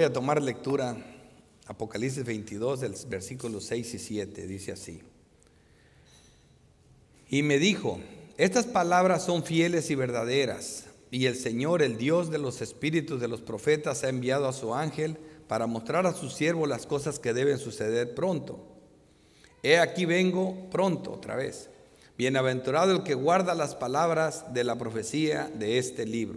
Voy a tomar lectura, Apocalipsis 22, del versículos 6 y 7, dice así. Y me dijo, estas palabras son fieles y verdaderas, y el Señor, el Dios de los espíritus de los profetas, ha enviado a su ángel para mostrar a su siervo las cosas que deben suceder pronto. He aquí vengo pronto, otra vez. Bienaventurado el que guarda las palabras de la profecía de este libro.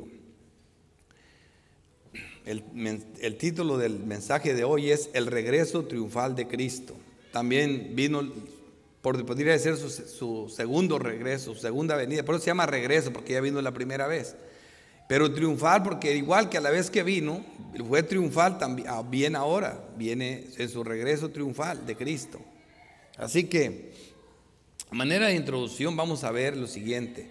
El título del mensaje de hoy es El regreso triunfal de Cristo. También vino, podría ser su segundo regreso, su segunda venida. Por eso se llama regreso, porque ya vino la primera vez. Pero triunfal porque igual que a la vez que vino, fue triunfal también ahora. Viene en su regreso triunfal de Cristo. Así que, a manera de introducción, vamos a ver lo siguiente.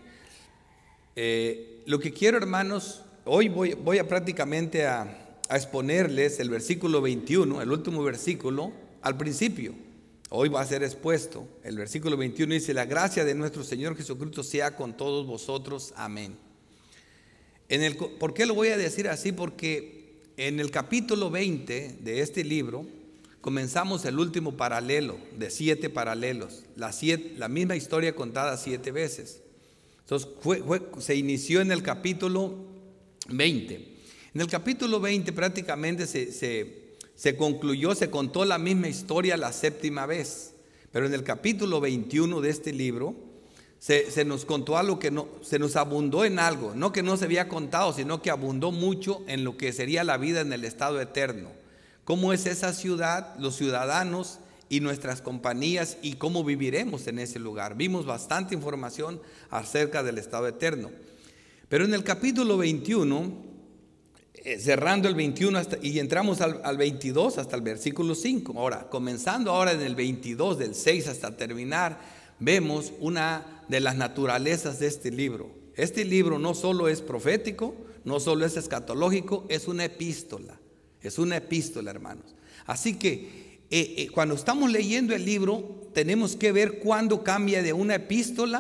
Lo que quiero, hermanos, hoy voy a prácticamente a exponerles el versículo 21, el último versículo, al principio. Hoy va a ser expuesto. El versículo 21 dice, la gracia de nuestro Señor Jesucristo sea con todos vosotros. Amén. ¿Por qué lo voy a decir así? Porque en el capítulo 20 de este libro comenzamos el último paralelo de 7 paralelos, la misma historia contada 7 veces. Entonces se inició en el capítulo 20. En el capítulo 20 prácticamente se concluyó, se contó la misma historia la 7ª vez. Pero en el capítulo 21 de este libro se nos contó algo que no, se nos abundó en algo, no que no se había contado, sino que abundó mucho en lo que sería la vida en el estado eterno. Cómo es esa ciudad, los ciudadanos y nuestras compañías y cómo viviremos en ese lugar. Vimos bastante información acerca del estado eterno. Pero en el capítulo 21, cerrando el 21 y entramos al 22 hasta el versículo 5. Ahora, comenzando ahora en el 22, del 6 hasta terminar, vemos una de las naturalezas de este libro. Este libro no solo es profético, no solo es escatológico, es una epístola. Es una epístola, hermanos. Así que cuando estamos leyendo el libro, tenemos que ver cuándo cambia de una epístola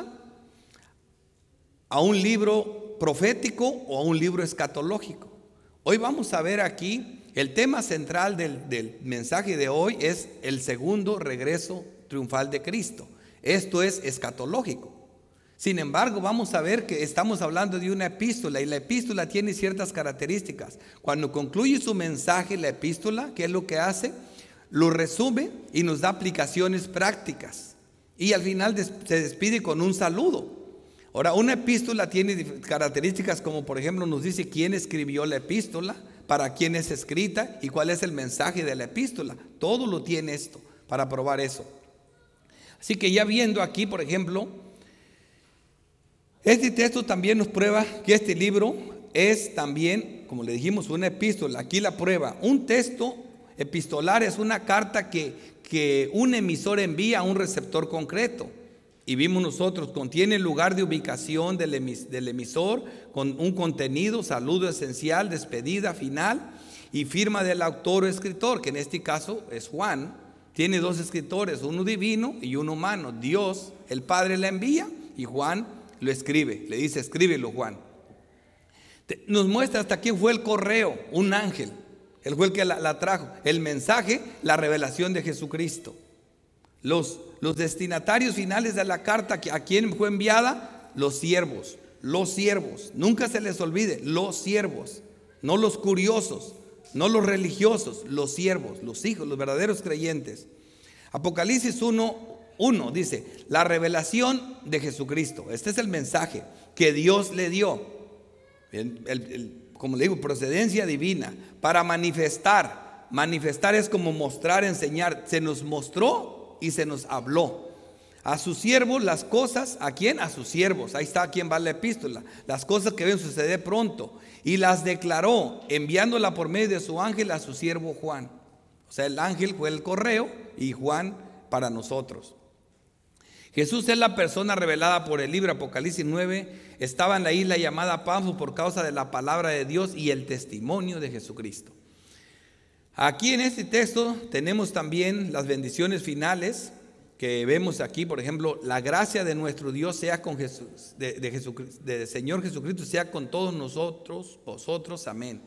a un libro profético o a un libro escatológico. Hoy vamos a ver aquí, el tema central del mensaje de hoy es el segundo regreso triunfal de Cristo. Esto es escatológico. Sin embargo, vamos a ver que estamos hablando de una epístola y la epístola tiene ciertas características. Cuando concluye su mensaje, la epístola, ¿qué es lo que hace? Lo resume y nos da aplicaciones prácticas. Y al final se despide con un saludo. Ahora, una epístola tiene características como, por ejemplo, nos dice quién escribió la epístola, para quién es escrita y cuál es el mensaje de la epístola. Todo lo tiene esto para probar eso. Así que ya viendo aquí, por ejemplo, este texto también nos prueba que este libro es también, como le dijimos, una epístola. Aquí la prueba. Un texto epistolar es una carta que un emisor envía a un receptor concreto. Y vimos nosotros, contiene el lugar de ubicación del emisor con un contenido, saludo esencial, despedida final y firma del autor o escritor, que en este caso es Juan. Tiene 2 escritores, uno divino y uno humano. Dios, el Padre, la envía y Juan lo escribe. Le dice, escríbelo, Juan. Nos muestra hasta quién fue el correo, un ángel. Él fue el que la trajo. El mensaje, la revelación de Jesucristo. Los destinatarios finales de la carta, ¿a quién fue enviada? Los siervos. Los siervos. Nunca se les olvide, los siervos. No los curiosos, no los religiosos, los siervos, los hijos, los verdaderos creyentes. Apocalipsis 1:1 dice, la revelación de Jesucristo. Este es el mensaje que Dios le dio. Como le digo, procedencia divina. Para manifestar. Manifestar es como mostrar, enseñar. Se nos mostró y se nos habló. A sus siervos las cosas, ¿a quién? A sus siervos. Ahí está a quién va la epístola. Las cosas que deben suceder pronto. Y las declaró, enviándola por medio de su ángel a su siervo Juan. O sea, el ángel fue el correo y Juan para nosotros. Jesús es la persona revelada por el libro. Apocalipsis 9. Estaba en la isla llamada Patmos por causa de la palabra de Dios y el testimonio de Jesucristo. Aquí en este texto tenemos también las bendiciones finales que vemos aquí. Por ejemplo, la gracia de nuestro Dios sea con Jesús, de Señor Jesucristo, sea con todos nosotros, vosotros, amén.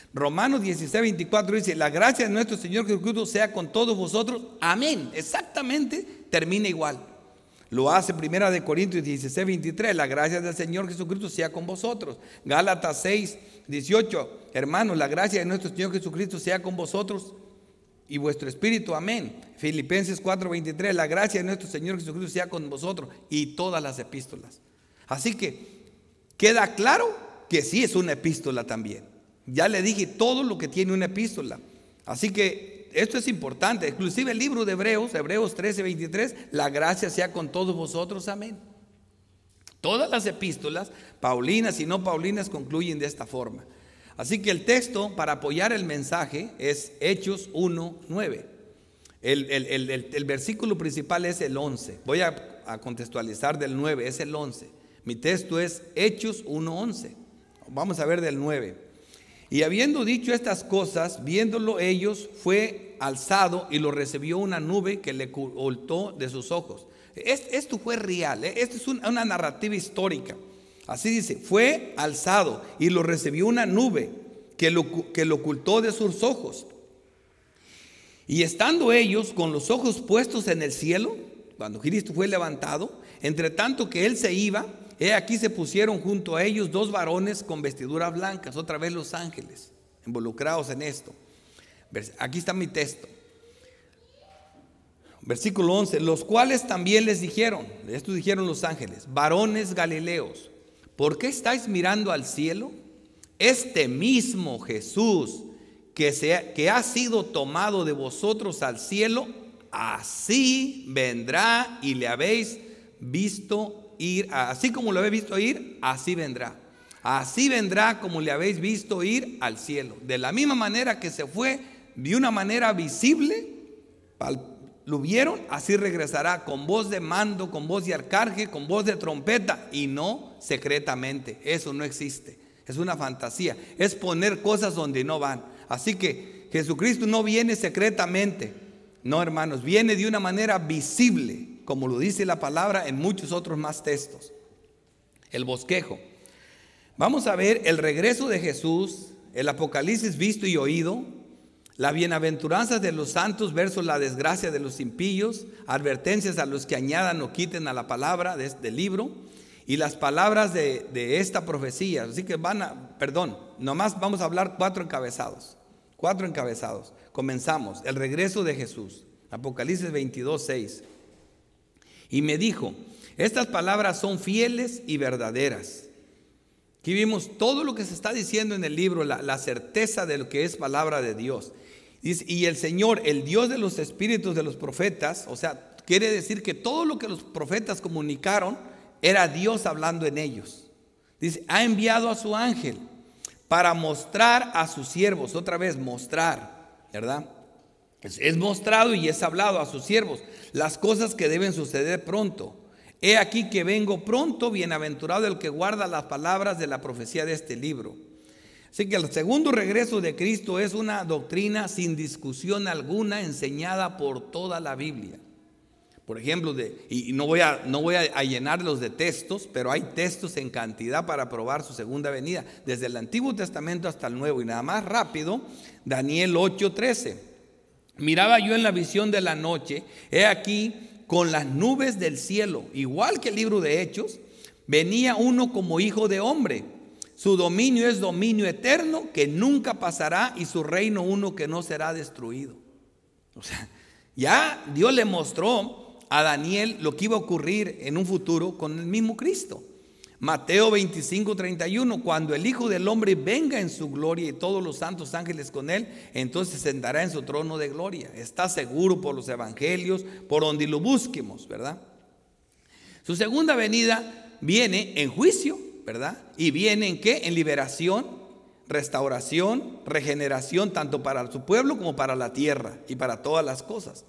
Romanos 16:24 dice: la gracia de nuestro Señor Jesucristo sea con todos vosotros. Amén. Exactamente, termina igual. Lo hace 1 Corintios 16:23: la gracia del Señor Jesucristo sea con vosotros. Gálatas 6:18: hermanos, la gracia de nuestro Señor Jesucristo sea con vosotros y vuestro espíritu. Amén. Filipenses 4:23: la gracia de nuestro Señor Jesucristo sea con vosotros. Y todas las epístolas. Así que queda claro que sí es una epístola también. Ya le dije todo lo que tiene una epístola. Así que esto es importante. Inclusive el libro de Hebreos 13:23: la gracia sea con todos vosotros. Amén. Todas las epístolas, paulinas y no paulinas, concluyen de esta forma. Así que el texto para apoyar el mensaje es Hechos 1:9. El versículo principal es el 11. Voy a contextualizar del 9, es el 11. Mi texto es Hechos 1:11. Vamos a ver del 9. Y habiendo dicho estas cosas, viéndolo ellos, fue alzado y lo recibió una nube que le ocultó de sus ojos. Esto fue real, esto es una narrativa histórica. Así dice: fue alzado y lo recibió una nube que lo ocultó de sus ojos. Y estando ellos con los ojos puestos en el cielo, cuando Cristo fue levantado, entre tanto que él se iba, he aquí se pusieron junto a ellos dos varones con vestiduras blancas, otra vez los ángeles, involucrados en esto. Aquí está mi texto. Versículo 11: los cuales también les dijeron, esto dijeron los ángeles: varones galileos, ¿por qué estáis mirando al cielo? Este mismo Jesús que ha sido tomado de vosotros al cielo, así vendrá y le habéis visto ir, así como lo habéis visto ir, así vendrá. Así vendrá como le habéis visto ir al cielo. De la misma manera que se fue de una manera visible, lo vieron, así regresará, con voz de mando, con voz de arcángel, con voz de trompeta, y no secretamente. Eso no existe, es una fantasía, es poner cosas donde no van. Así que Jesucristo no viene secretamente, no, hermanos, viene de una manera visible, como lo dice la palabra en muchos otros más textos. El bosquejo. Vamos a ver el regreso de Jesús, el Apocalipsis visto y oído, la bienaventuranza de los santos versus la desgracia de los impíos, advertencias a los que añadan o quiten a la palabra de este libro, y las palabras de esta profecía. Así que nomás vamos a hablar cuatro encabezados. Comenzamos, el regreso de Jesús. Apocalipsis 22:6. Y me dijo: estas palabras son fieles y verdaderas. Aquí vimos todo lo que se está diciendo en el libro, la certeza de lo que es palabra de Dios. Dice: y el Señor, el Dios de los espíritus de los profetas, o sea, quiere decir que todo lo que los profetas comunicaron era Dios hablando en ellos. Dice: ha enviado a su ángel para mostrar a sus siervos, otra vez mostrar, ¿verdad? Es mostrado y es hablado a sus siervos las cosas que deben suceder pronto. He aquí que vengo pronto, bienaventurado el que guarda las palabras de la profecía de este libro. Así que el segundo regreso de Cristo es una doctrina sin discusión alguna, enseñada por toda la Biblia. Por ejemplo, y no voy a llenarlos de textos, pero hay textos en cantidad para probar su segunda venida, desde el Antiguo Testamento hasta el Nuevo. Y nada más rápido, Daniel 8:13. Miraba yo en la visión de la noche, he aquí con las nubes del cielo, igual que el libro de Hechos, venía uno como hijo de hombre. Su dominio es dominio eterno que nunca pasará, y su reino uno que no será destruido. O sea, ya Dios le mostró a Daniel lo que iba a ocurrir en un futuro con el mismo Cristo. Mateo 25:31: cuando el Hijo del Hombre venga en su gloria y todos los santos ángeles con él, entonces se sentará en su trono de gloria. Está seguro por los evangelios, por donde lo busquemos, ¿verdad? Su segunda venida viene en juicio, ¿verdad? Y viene en ¿qué? En liberación, restauración, regeneración, tanto para su pueblo como para la tierra y para todas las cosas.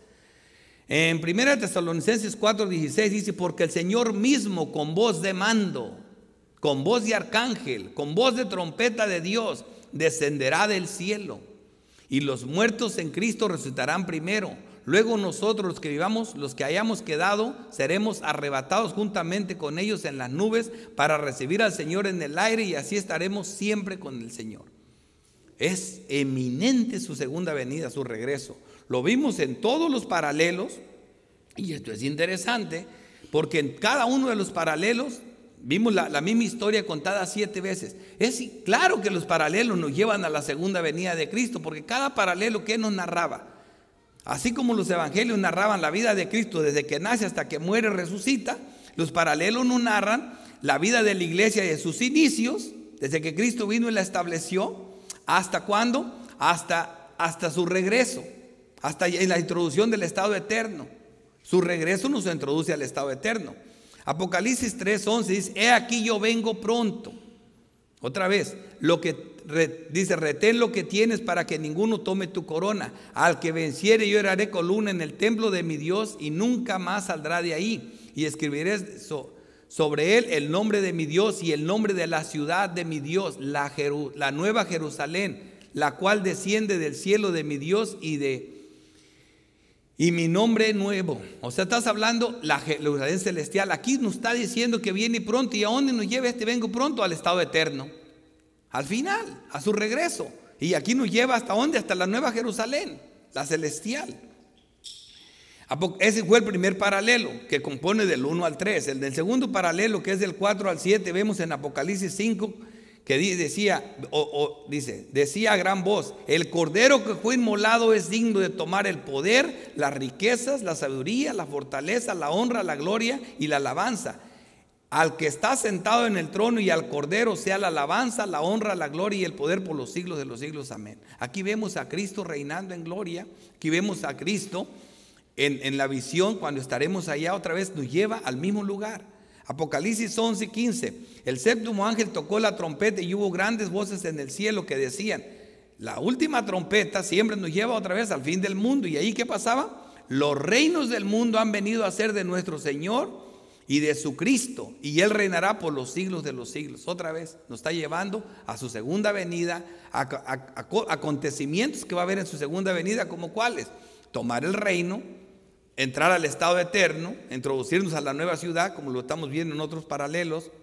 En 1 Tesalonicenses 4:16 dice: porque el Señor mismo con voz de mando, con voz de arcángel, con voz de trompeta de Dios, descenderá del cielo, y los muertos en Cristo resucitarán primero. Luego nosotros, los que vivamos, los que hayamos quedado, seremos arrebatados juntamente con ellos en las nubes para recibir al Señor en el aire, y así estaremos siempre con el Señor. Es eminente su segunda venida, su regreso. Lo vimos en todos los paralelos, y esto es interesante, porque en cada uno de los paralelos vimos la misma historia contada 7 veces. Es claro que los paralelos nos llevan a la segunda venida de Cristo, porque cada paralelo que nos narraba, así como los evangelios narraban la vida de Cristo desde que nace hasta que muere, resucita, los paralelos nos narran la vida de la iglesia de sus inicios, desde que Cristo vino y la estableció, ¿hasta cuándo? Hasta su regreso, hasta en la introducción del estado eterno. Su regreso nos introduce al estado eterno. Apocalipsis 3:11 dice: he aquí yo vengo pronto. Otra vez, dice: retén lo que tienes para que ninguno tome tu corona. Al que venciere yo haré columna en el templo de mi Dios y nunca más saldrá de ahí. Y escribiré sobre él el nombre de mi Dios y el nombre de la ciudad de mi Dios, la nueva Jerusalén, la cual desciende del cielo de mi Dios y mi nombre nuevo. O sea, estás hablando la Jerusalén celestial. Aquí nos está diciendo que viene pronto. ¿Y a dónde nos lleva este vengo pronto? Al estado eterno, al final, a su regreso. Y aquí nos lleva ¿hasta dónde? Hasta la nueva Jerusalén, la celestial. Ese fue el primer paralelo, que compone del 1 al 3. El del segundo paralelo, que es del 4 al 7, vemos en Apocalipsis 5, que decía a gran voz: el cordero que fue inmolado es digno de tomar el poder, las riquezas, la sabiduría, la fortaleza, la honra, la gloria y la alabanza. Al que está sentado en el trono y al cordero sea la alabanza, la honra, la gloria y el poder por los siglos de los siglos. Amén. Aquí vemos a Cristo reinando en gloria. Aquí vemos a Cristo en la visión, cuando estaremos allá otra vez, nos lleva al mismo lugar. Apocalipsis 11:15: el séptimo ángel tocó la trompeta y hubo grandes voces en el cielo que decían. La última trompeta siempre nos lleva otra vez al fin del mundo. ¿Y ahí qué pasaba? Los reinos del mundo han venido a ser de nuestro Señor y de su Cristo, y Él reinará por los siglos de los siglos. Otra vez nos está llevando a su segunda venida, a acontecimientos que va a haber en su segunda venida, como cuáles: tomar el reino, entrar al estado eterno, introducirnos a la nueva ciudad, como lo estamos viendo en otros paralelos.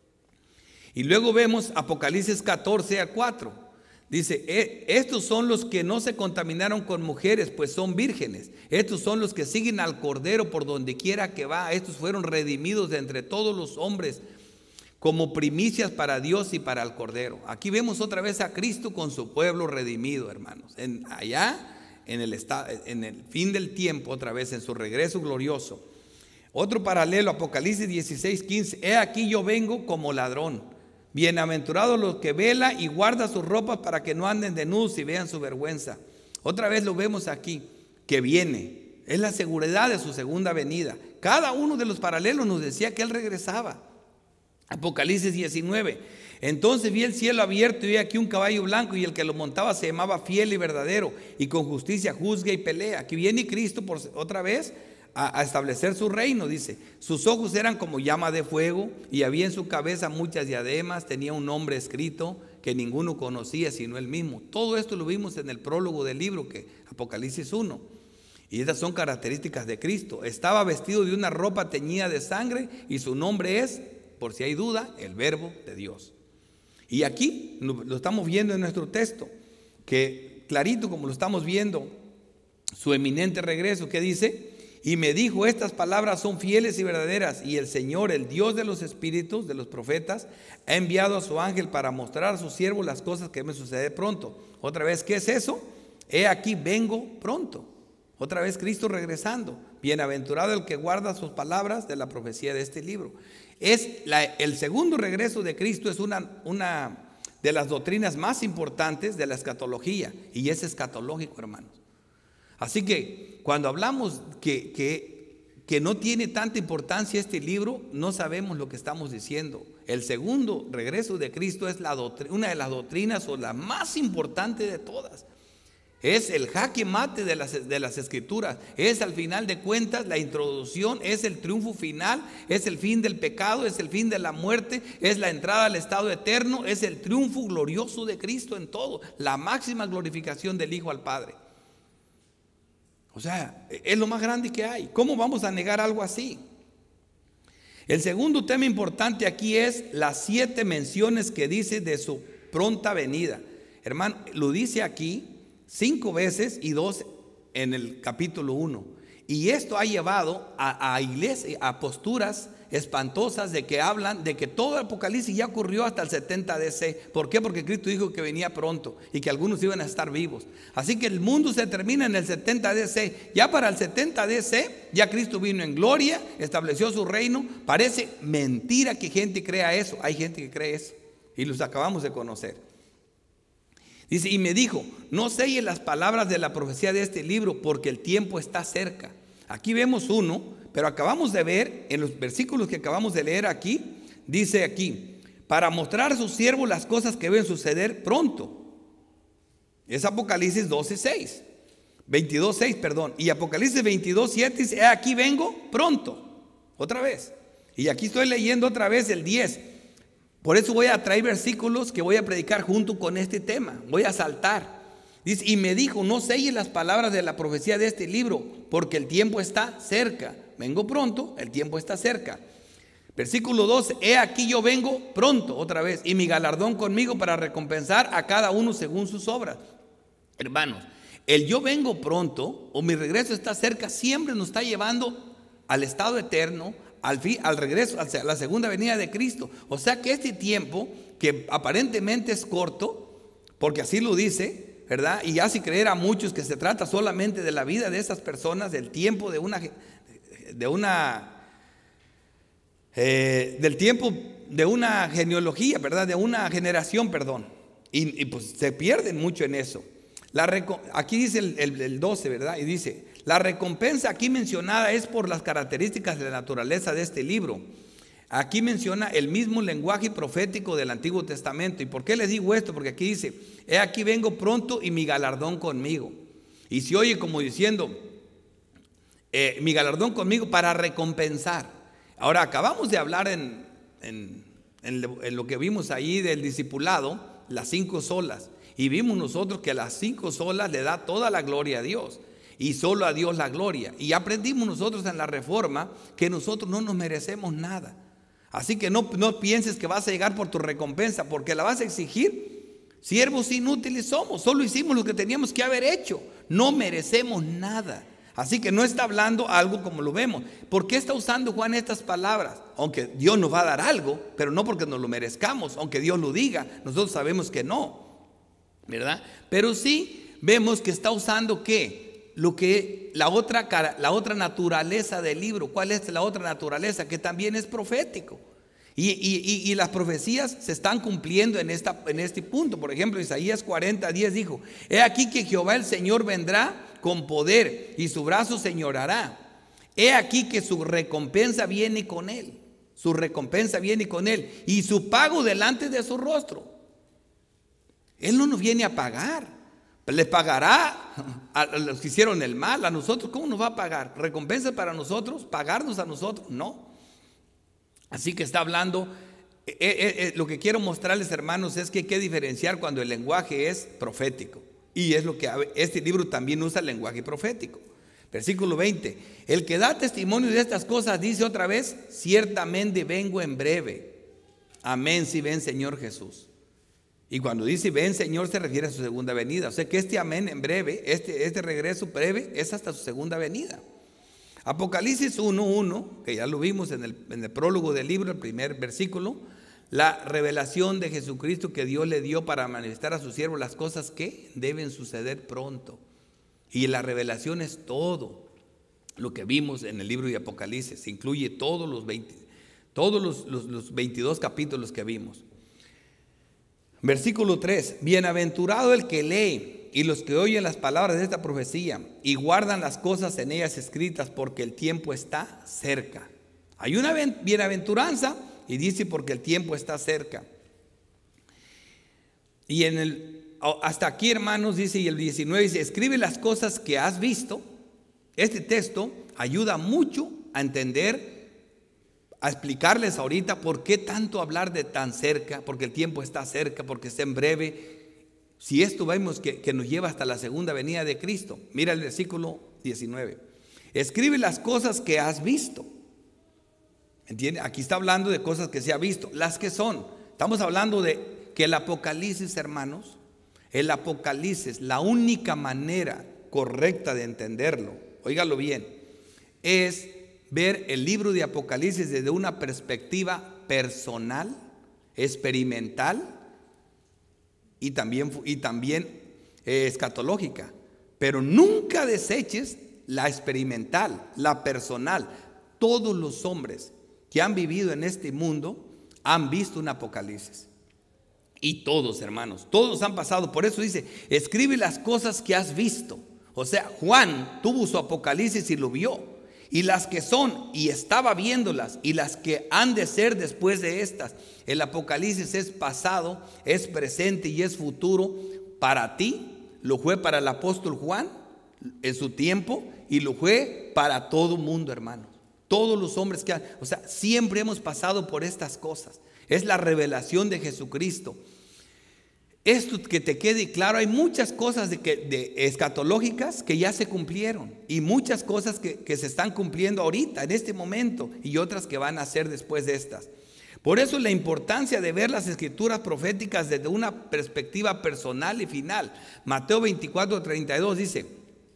Y luego vemos Apocalipsis 14:4. Dice: estos son los que no se contaminaron con mujeres, pues son vírgenes. Estos son los que siguen al Cordero por donde quiera que va. Estos fueron redimidos de entre todos los hombres como primicias para Dios y para el Cordero. Aquí vemos otra vez a Cristo con su pueblo redimido, hermanos. Allá en el fin del tiempo, otra vez en su regreso glorioso. Otro paralelo, Apocalipsis 16:15: he aquí yo vengo como ladrón. Bienaventurados los que vela y guarda sus ropas para que no anden desnudos y vean su vergüenza. Otra vez lo vemos aquí, que viene. Es la seguridad de su segunda venida. Cada uno de los paralelos nos decía que Él regresaba. Apocalipsis 19: entonces vi el cielo abierto y vi aquí un caballo blanco, y el que lo montaba se llamaba Fiel y Verdadero, y con justicia juzga y pelea. Aquí viene Cristo otra vez a establecer su reino. Dice: sus ojos eran como llama de fuego, y había en su cabeza muchas diademas. Tenía un nombre escrito que ninguno conocía sino él mismo. Todo esto lo vimos en el prólogo del libro, Apocalipsis 1. Y estas son características de Cristo. Estaba vestido de una ropa teñida de sangre, y su nombre es, por si hay duda, el Verbo de Dios. Y aquí lo estamos viendo en nuestro texto, que clarito como lo estamos viendo, su eminente regreso, que dice: y me dijo: estas palabras son fieles y verdaderas, y el Señor, el Dios de los espíritus, de los profetas, ha enviado a su ángel para mostrar a sus siervos las cosas que me suceden pronto. Otra vez, ¿qué es eso? He aquí vengo pronto. Otra vez Cristo regresando. Bienaventurado el que guarda sus palabras de la profecía de este libro. El segundo regreso de Cristo es una de las doctrinas más importantes de la escatología, y es escatológico, hermanos. Así que cuando hablamos que no tiene tanta importancia este libro, no sabemos lo que estamos diciendo. El segundo regreso de Cristo es una de las doctrinas, o la más importante de todas. Es el jaque mate de las escrituras. Es, al final de cuentas, la introducción, es el triunfo final, es el fin del pecado, es el fin de la muerte, es la entrada al estado eterno, es el triunfo glorioso de Cristo en todo, la máxima glorificación del Hijo al Padre. O sea, es lo más grande que hay. ¿Cómo vamos a negar algo así? El segundo tema importante aquí es las 7 menciones que dice de su pronta venida. hermano, lo dice aquí 5 veces y 2 en el capítulo 1. Y esto ha llevado a iglesias, a posturas espantosas de que hablan de que todo el Apocalipsis ya ocurrió hasta el 70 DC. ¿Por qué? Porque Cristo dijo que venía pronto y que algunos iban a estar vivos. Así que el mundo se termina en el 70 DC. Ya para el 70 DC, ya Cristo vino en gloria, estableció su reino. Parece mentira que gente crea eso. Hay gente que cree eso y los acabamos de conocer. Dice, y me dijo, no selles las palabras de la profecía de este libro, porque el tiempo está cerca. Aquí vemos uno, pero acabamos de ver en los versículos que acabamos de leer aquí, dice aquí, para mostrar a sus siervos las cosas que deben suceder pronto. Es Apocalipsis 12:6, 22:6, perdón. Y Apocalipsis 22:7 dice, aquí vengo pronto, otra vez. Y aquí estoy leyendo otra vez el 10. Por eso voy a traer versículos que voy a predicar junto con este tema. Voy a saltar. Dice, y me dijo, no selles las palabras de la profecía de este libro, porque el tiempo está cerca. Vengo pronto, el tiempo está cerca. Versículo 12, he aquí yo vengo pronto, otra vez, y mi galardón conmigo para recompensar a cada uno según sus obras. Hermanos, el yo vengo pronto, o mi regreso está cerca, siempre nos está llevando al estado eterno, al regreso, a la segunda venida de Cristo. O sea que este tiempo, que aparentemente es corto, porque así lo dice, ¿verdad? Y hace creer a muchos que se trata solamente de la vida de esas personas, del tiempo del tiempo de una genealogía, ¿verdad? De una generación, perdón. Y pues se pierden mucho en eso. Aquí dice el 12, ¿verdad? Y dice, la recompensa aquí mencionada es por las características de la naturaleza de este libro. Aquí menciona el mismo lenguaje profético del Antiguo Testamento. ¿Y por qué les digo esto? Porque aquí dice, he aquí vengo pronto y mi galardón conmigo. Y se oye como diciendo, mi galardón conmigo para recompensar. Ahora acabamos de hablar en lo que vimos ahí del discipulado, las 5 solas. Y vimos nosotros que las 5 solas le da toda la gloria a Dios. Y solo a Dios la gloria. Y aprendimos nosotros en la Reforma que nosotros no nos merecemos nada. Así que no pienses que vas a llegar por tu recompensa, porque la vas a exigir. Siervos inútiles somos, solo hicimos lo que teníamos que haber hecho. No merecemos nada. Así que no está hablando algo como lo vemos. ¿Por qué está usando Juan estas palabras? Aunque Dios nos va a dar algo, pero no porque nos lo merezcamos, aunque Dios lo diga, nosotros sabemos que no, ¿verdad? Pero sí vemos que está usando ¿qué? La otra naturaleza del libro. ¿Cuál es la otra naturaleza? Que también es profético. Y las profecías se están cumpliendo en este punto. Por ejemplo, Isaías 40:10 dijo, he aquí que Jehová el Señor vendrá con poder y su brazo señorará. He aquí que su recompensa viene con él. Su recompensa viene con él y su pago delante de su rostro. Él no nos viene a pagar. Le pagará a los que hicieron el mal. A nosotros, ¿cómo nos va a pagar? ¿Recompensa para nosotros? ¿Pagarnos a nosotros? No. Así que está hablando, lo que quiero mostrarles, hermanos, es que hay que diferenciar cuando el lenguaje es profético. Y es lo que este libro también usa, el lenguaje profético. Versículo 20, el que da testimonio de estas cosas dice otra vez, ciertamente vengo en breve. Amén, si ven Señor Jesús. Y cuando dice ven Señor se refiere a su segunda venida. O sea que este amén en breve, este regreso breve es hasta su segunda venida. Apocalipsis 1:1, que ya lo vimos en el prólogo del libro, el primer versículo, la revelación de Jesucristo que Dios le dio para manifestar a sus siervos las cosas que deben suceder pronto. Y la revelación es todo lo que vimos en el libro de Apocalipsis, incluye todos los 22 capítulos que vimos. Versículo 3, bienaventurado el que lee y los que oyen las palabras de esta profecía y guardan las cosas en ellas escritas, porque el tiempo está cerca. Hay una bienaventuranza y dice porque el tiempo está cerca. Y hasta aquí, hermanos, dice, y el 19 dice, escribe las cosas que has visto. Este texto ayuda mucho a entender, a explicarles ahorita por qué tanto hablar de tan cerca, porque el tiempo está cerca, porque está en breve. Si esto vemos que nos lleva hasta la segunda venida de Cristo. Mira el versículo 19. Escribe las cosas que has visto. ¿Entiende? Aquí está hablando de cosas que se ha visto. Las que son. Estamos hablando de que el Apocalipsis, hermanos, El Apocalipsis, la única manera correcta de entenderlo, óigalo bien, es ver el libro de Apocalipsis desde una perspectiva personal, experimental y también escatológica. Pero nunca deseches la experimental, la personal. Todos los hombres que han vivido en este mundo han visto un Apocalipsis. Y todos, hermanos, todos han pasado. Por eso dice, escribe las cosas que has visto. O sea, Juan tuvo su Apocalipsis y lo vio. Y las que son, y estaba viéndolas, y las que han de ser después de estas. El Apocalipsis es pasado, es presente y es futuro para ti. Lo fue para el apóstol Juan en su tiempo, y lo fue para todo mundo, hermanos. Todos los hombres que o sea, siempre hemos pasado por estas cosas. Es la revelación de Jesucristo. Esto que te quede claro, hay muchas cosas de escatológicas que ya se cumplieron, y muchas cosas que se están cumpliendo ahorita, en este momento, y otras que van a ser después de estas. Por eso la importancia de ver las escrituras proféticas desde una perspectiva personal y final. Mateo 24:32 dice,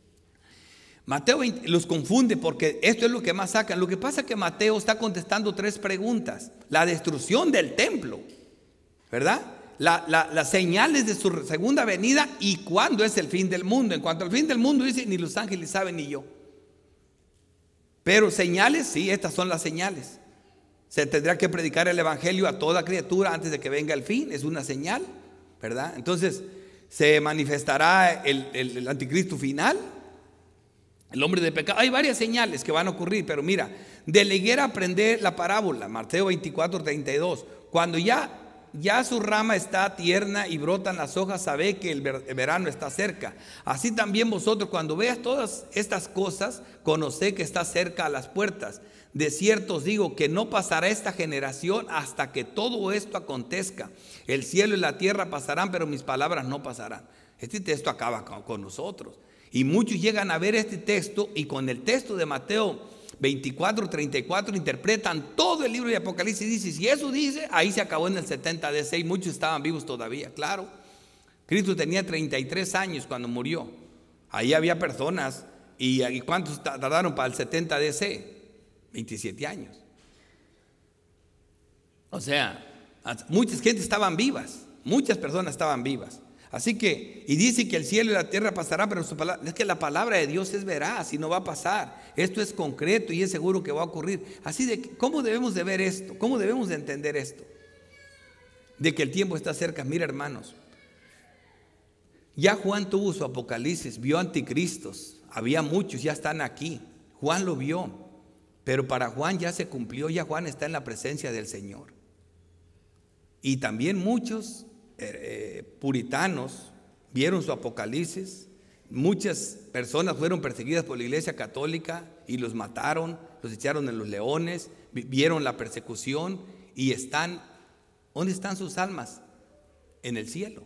Mateo 20, los confunde porque esto es lo que más sacan. Lo que pasa es que Mateo está contestando 3 preguntas. La destrucción del templo, ¿verdad? Las señales de su segunda venida y cuándo es el fin del mundo. En cuanto al fin del mundo dice, ni los ángeles saben ni yo. Pero señales, sí, estas son las señales. Se tendrá que predicar el evangelio a toda criatura antes de que venga el fin. Es una señal, ¿verdad? Entonces se manifestará el anticristo final, el hombre de pecado. Hay varias señales que van a ocurrir, pero mira, de la higuera aprende la parábola, Mateo 24:32. Cuando ya su rama está tierna y brotan las hojas, sabe que el verano está cerca. Así también vosotros, cuando veas todas estas cosas, conoced que está cerca a las puertas. De cierto os digo que no pasará esta generación hasta que todo esto acontezca. El cielo y la tierra pasarán, pero mis palabras no pasarán. Este texto acaba con nosotros. Y muchos llegan a ver este texto y con el texto de Mateo 24:34 interpretan todo el libro de Apocalipsis y dice, si eso dice, ahí se acabó en el 70 DC. Muchos estaban vivos todavía, claro. Cristo tenía 33 años cuando murió. Ahí había personas. ¿Y cuántos tardaron para el 70 DC? 27 años. O sea, muchas gente estaban vivas, muchas personas estaban vivas. Así que, y dice que el cielo y la tierra pasarán, pero su palabra, es que la palabra de Dios es veraz y no va a pasar. Esto es concreto y es seguro que va a ocurrir. Así de, ¿cómo debemos de ver esto? ¿Cómo debemos de entender esto? De que el tiempo está cerca. Mira, hermanos, ya Juan tuvo su Apocalipsis, vio anticristos, había muchos, ya están aquí. Juan lo vio, pero para Juan ya se cumplió, ya Juan está en la presencia del Señor. Y también muchos puritanos vieron su Apocalipsis. Muchas personas fueron perseguidas por la Iglesia Católica y los mataron, los echaron en los leones, vieron la persecución y están, ¿dónde están sus almas? En el cielo.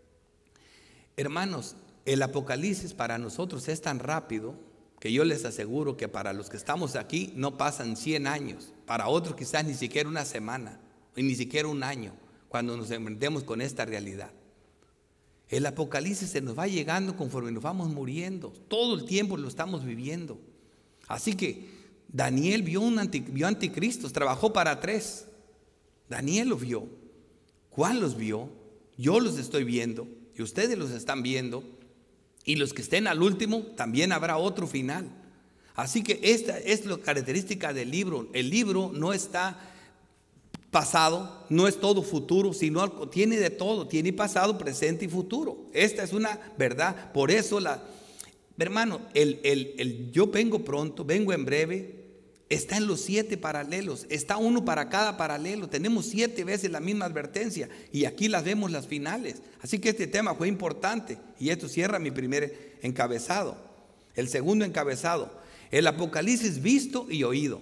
Hermanos, el Apocalipsis para nosotros es tan rápido que yo les aseguro que para los que estamos aquí no pasan 100 años, para otros quizás ni siquiera una semana, y ni siquiera un año, cuando nos enfrentemos con esta realidad. El Apocalipsis se nos va llegando conforme nos vamos muriendo. Todo el tiempo lo estamos viviendo. Así que Daniel vio anticristos, trabajó para 3. Daniel lo vio. Juan los vio. Yo los estoy viendo. Y ustedes los están viendo. Y los que estén al último, también habrá otro final. Así que esta es la característica del libro. El libro no está pasado, no es todo futuro, sino tiene de todo, tiene pasado, presente y futuro. Esta es una verdad. Por eso, hermano, yo vengo pronto, vengo en breve, está en los 7 paralelos, está uno para cada paralelo. Tenemos 7 veces la misma advertencia y aquí las vemos las finales. Así que este tema fue importante y esto cierra mi primer encabezado. El segundo encabezado, el Apocalipsis visto y oído.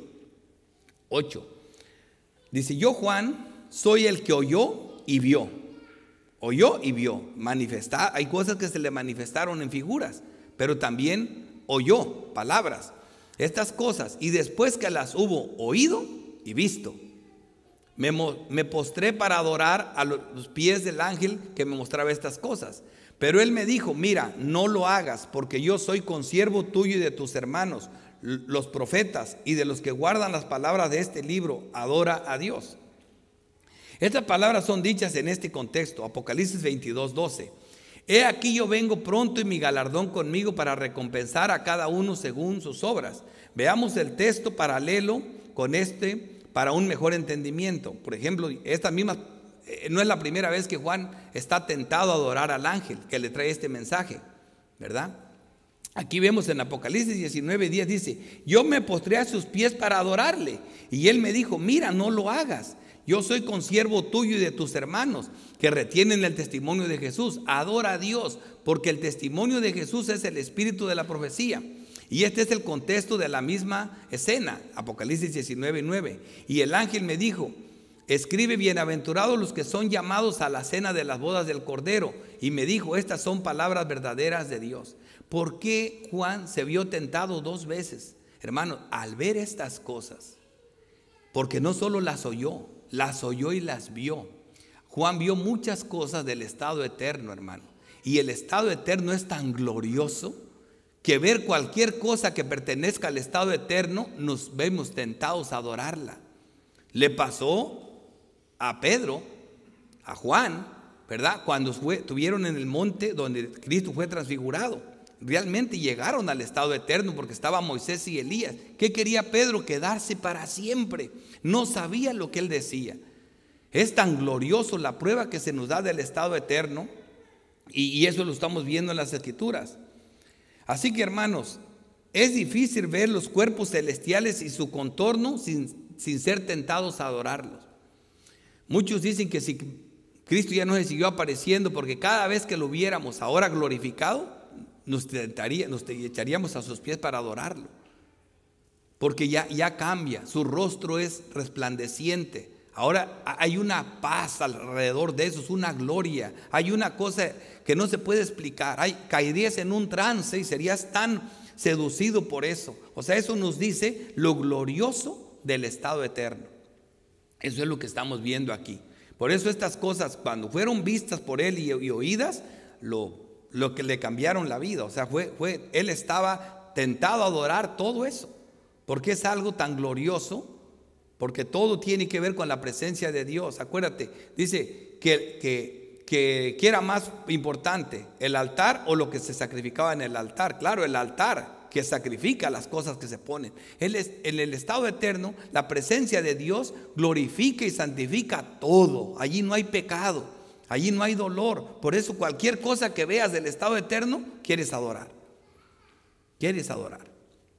8. Dice, yo Juan soy el que oyó y vio. Oyó y vio. Hay cosas que se le manifestaron en figuras, pero también oyó palabras. Estas cosas, y después que las hubo oído y visto, me postré para adorar a los pies del ángel que me mostraba estas cosas. Pero él me dijo, mira, no lo hagas, porque yo soy consiervo tuyo y de tus hermanos, los profetas, y de los que guardan las palabras de este libro. Adora a Dios. Estas palabras son dichas en este contexto. Apocalipsis 22:12. He aquí yo vengo pronto y mi galardón conmigo para recompensar a cada uno según sus obras. Veamos el texto paralelo con este para un mejor entendimiento. Por ejemplo, esta misma no es la primera vez que Juan está tentado a adorar al ángel que le trae este mensaje, ¿verdad? Aquí vemos en Apocalipsis 19:10 dice, yo me postré a sus pies para adorarle. Y él me dijo, mira, no lo hagas. Yo soy consiervo tuyo y de tus hermanos que retienen el testimonio de Jesús. Adora a Dios, porque el testimonio de Jesús es el espíritu de la profecía. Y este es el contexto de la misma escena, Apocalipsis 19:9. Y el ángel me dijo, escribe, bienaventurados los que son llamados a la cena de las bodas del Cordero. Y me dijo, estas son palabras verdaderas de Dios. ¿Por qué Juan se vio tentado 2 veces? Hermano, al ver estas cosas, porque no solo las oyó y las vio. Juan vio muchas cosas del estado eterno, hermano. Y el estado eterno es tan glorioso que ver cualquier cosa que pertenezca al estado eterno, nos vemos tentados a adorarla. Le pasó a Pedro, a Juan, ¿verdad? Cuando estuvieron en el monte donde Cristo fue transfigurado. Realmente llegaron al estado eterno porque estaba Moisés y Elías. ¿Qué quería Pedro? Quedarse para siempre. No sabía lo que él decía. Es tan glorioso la prueba que se nos da del estado eterno, y eso lo estamos viendo en las Escrituras. Así que, hermanos, es difícil ver los cuerpos celestiales y su contorno sin ser tentados a adorarlos. Muchos dicen que si Cristo ya no se siguió apareciendo, porque cada vez que lo viéramos ahora glorificado, nos echaríamos a sus pies para adorarlo, porque ya cambia, su rostro es resplandeciente. Ahora hay una paz alrededor de eso, es una gloria, hay una cosa que no se puede explicar. Caerías en un trance y serías tan seducido por eso. O sea, eso nos dice lo glorioso del estado eterno. Eso es lo que estamos viendo aquí. Por eso estas cosas, cuando fueron vistas por él y oídas, lo que le cambiaron la vida. O sea, él estaba tentado a adorar todo eso, porque es algo tan glorioso, porque todo tiene que ver con la presencia de Dios. Acuérdate, dice que era más importante, el altar o lo que se sacrificaba en el altar. Claro, el altar que sacrifica las cosas que se ponen. En el estado eterno, la presencia de Dios glorifica y santifica todo. Allí no hay pecado, allí no hay dolor. Por eso cualquier cosa que veas del estado eterno, quieres adorar. Quieres adorar.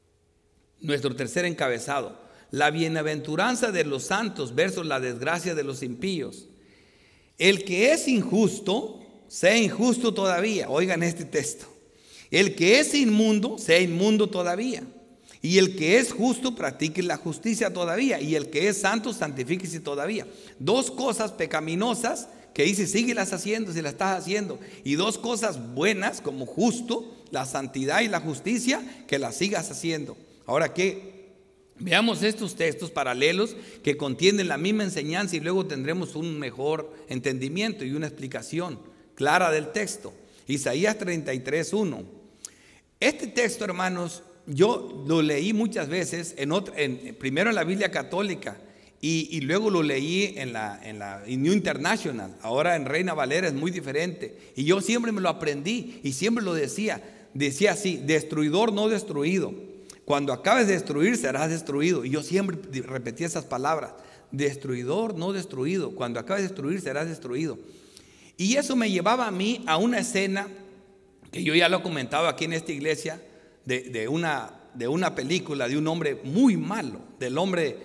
Nuestro tercer encabezado, la bienaventuranza de los santos versus la desgracia de los impíos. El que es injusto, sea injusto todavía. Oigan este texto. El que es inmundo, sea inmundo todavía. Y el que es justo, practique la justicia todavía. Y el que es santo, santifíquese todavía. 2 cosas pecaminosas que dice, síguelas haciendo si las estás haciendo. Y 2 cosas buenas como justo, la santidad y la justicia, que las sigas haciendo. Ahora que veamos estos textos paralelos que contienen la misma enseñanza, y luego tendremos un mejor entendimiento y una explicación clara del texto. Isaías 33:1. Este texto, hermanos, yo lo leí muchas veces, primero en la Biblia católica y luego lo leí en la New International. Ahora en Reina Valera es muy diferente. Y yo siempre me lo aprendí y siempre lo decía así: destruidor, no destruido. Cuando acabes de destruir, serás destruido. Y yo siempre repetía esas palabras: destruidor, no destruido. Cuando acabes de destruir, serás destruido. Y eso me llevaba a mí a una escena que yo ya lo he comentado aquí en esta iglesia, de una película de un hombre muy malo, del hombre